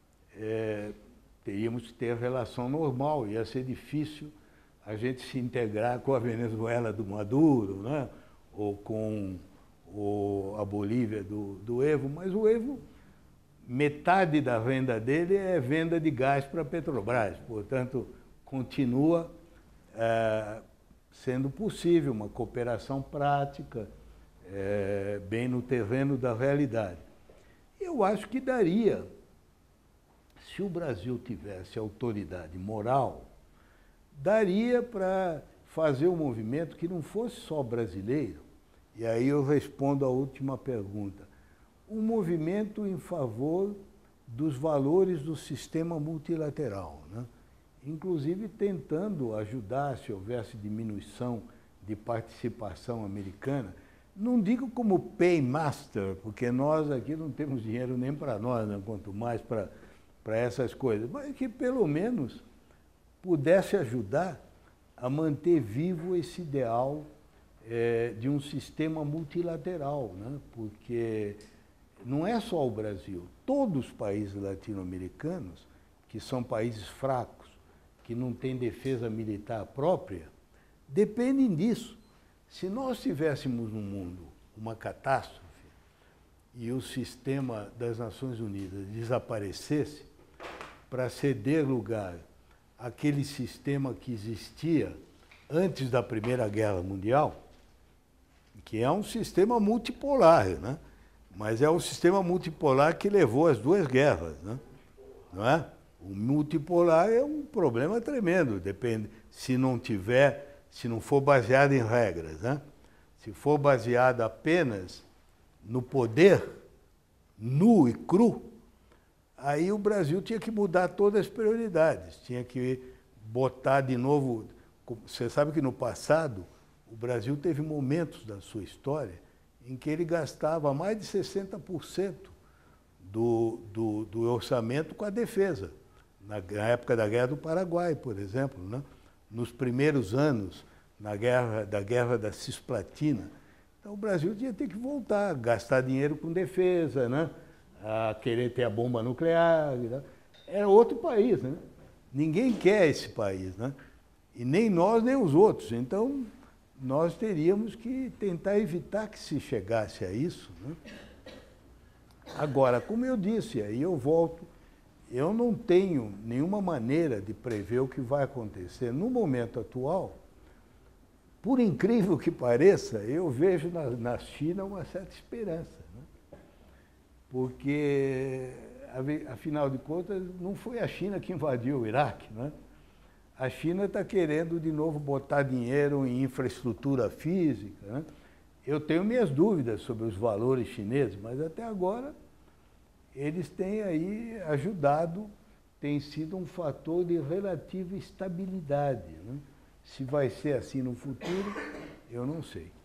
Teríamos que ter relação normal, ia ser difícil a gente se integrar com a Venezuela do Maduro, né? Ou com a Bolívia do Evo, mas o Evo, metade da venda dele é venda de gás para a Petrobras, portanto, continua sendo possível uma cooperação prática, bem no terreno da realidade. Eu acho que daria, se o Brasil tivesse autoridade moral, daria para fazer um movimento que não fosse só brasileiro, e aí eu respondo à última pergunta, um movimento em favor dos valores do sistema multilateral, né? Inclusive tentando ajudar, se houvesse diminuição de participação americana. Não digo como paymaster, porque nós aqui não temos dinheiro nem para nós, né? Quanto mais para essas coisas, mas que pelo menos pudesse ajudar a manter vivo esse ideal de um sistema multilateral, né? Porque não é só o Brasil, todos os países latino-americanos, que são países fracos, que não têm defesa militar própria, dependem disso. Se nós tivéssemos no mundo uma catástrofe e o sistema das Nações Unidas desaparecesse para ceder lugar àquele sistema que existia antes da Primeira Guerra Mundial, que é um sistema multipolar, né? Mas é um sistema multipolar que levou às duas guerras, né? Não é? O multipolar é um problema tremendo, depende, se não for baseado em regras, né? Se for baseado apenas no poder, nu e cru, aí o Brasil tinha que mudar todas as prioridades, tinha que botar de novo... Você sabe que no passado, o Brasil teve momentos da sua história em que ele gastava mais de 60% do orçamento com a defesa. Na época da Guerra do Paraguai, por exemplo, né? Nos primeiros anos da Guerra da Cisplatina. Então o Brasil tinha que voltar a gastar dinheiro com defesa, né? A querer ter a bomba nuclear. Né? Era outro país, né? Ninguém quer esse país, né? E nem nós, nem os outros. Então, nós teríamos que tentar evitar que se chegasse a isso. Né? Agora, como eu disse, aí eu volto, eu não tenho nenhuma maneira de prever o que vai acontecer. No momento atual, por incrível que pareça, eu vejo na China uma certa esperança. Né? Porque, afinal de contas, não foi a China que invadiu o Iraque, né? A China está querendo de novo botar dinheiro em infraestrutura física. Né? Eu tenho minhas dúvidas sobre os valores chineses, mas até agora eles têm aí ajudado, tem sido um fator de relativa estabilidade. Né? Se vai ser assim no futuro, eu não sei.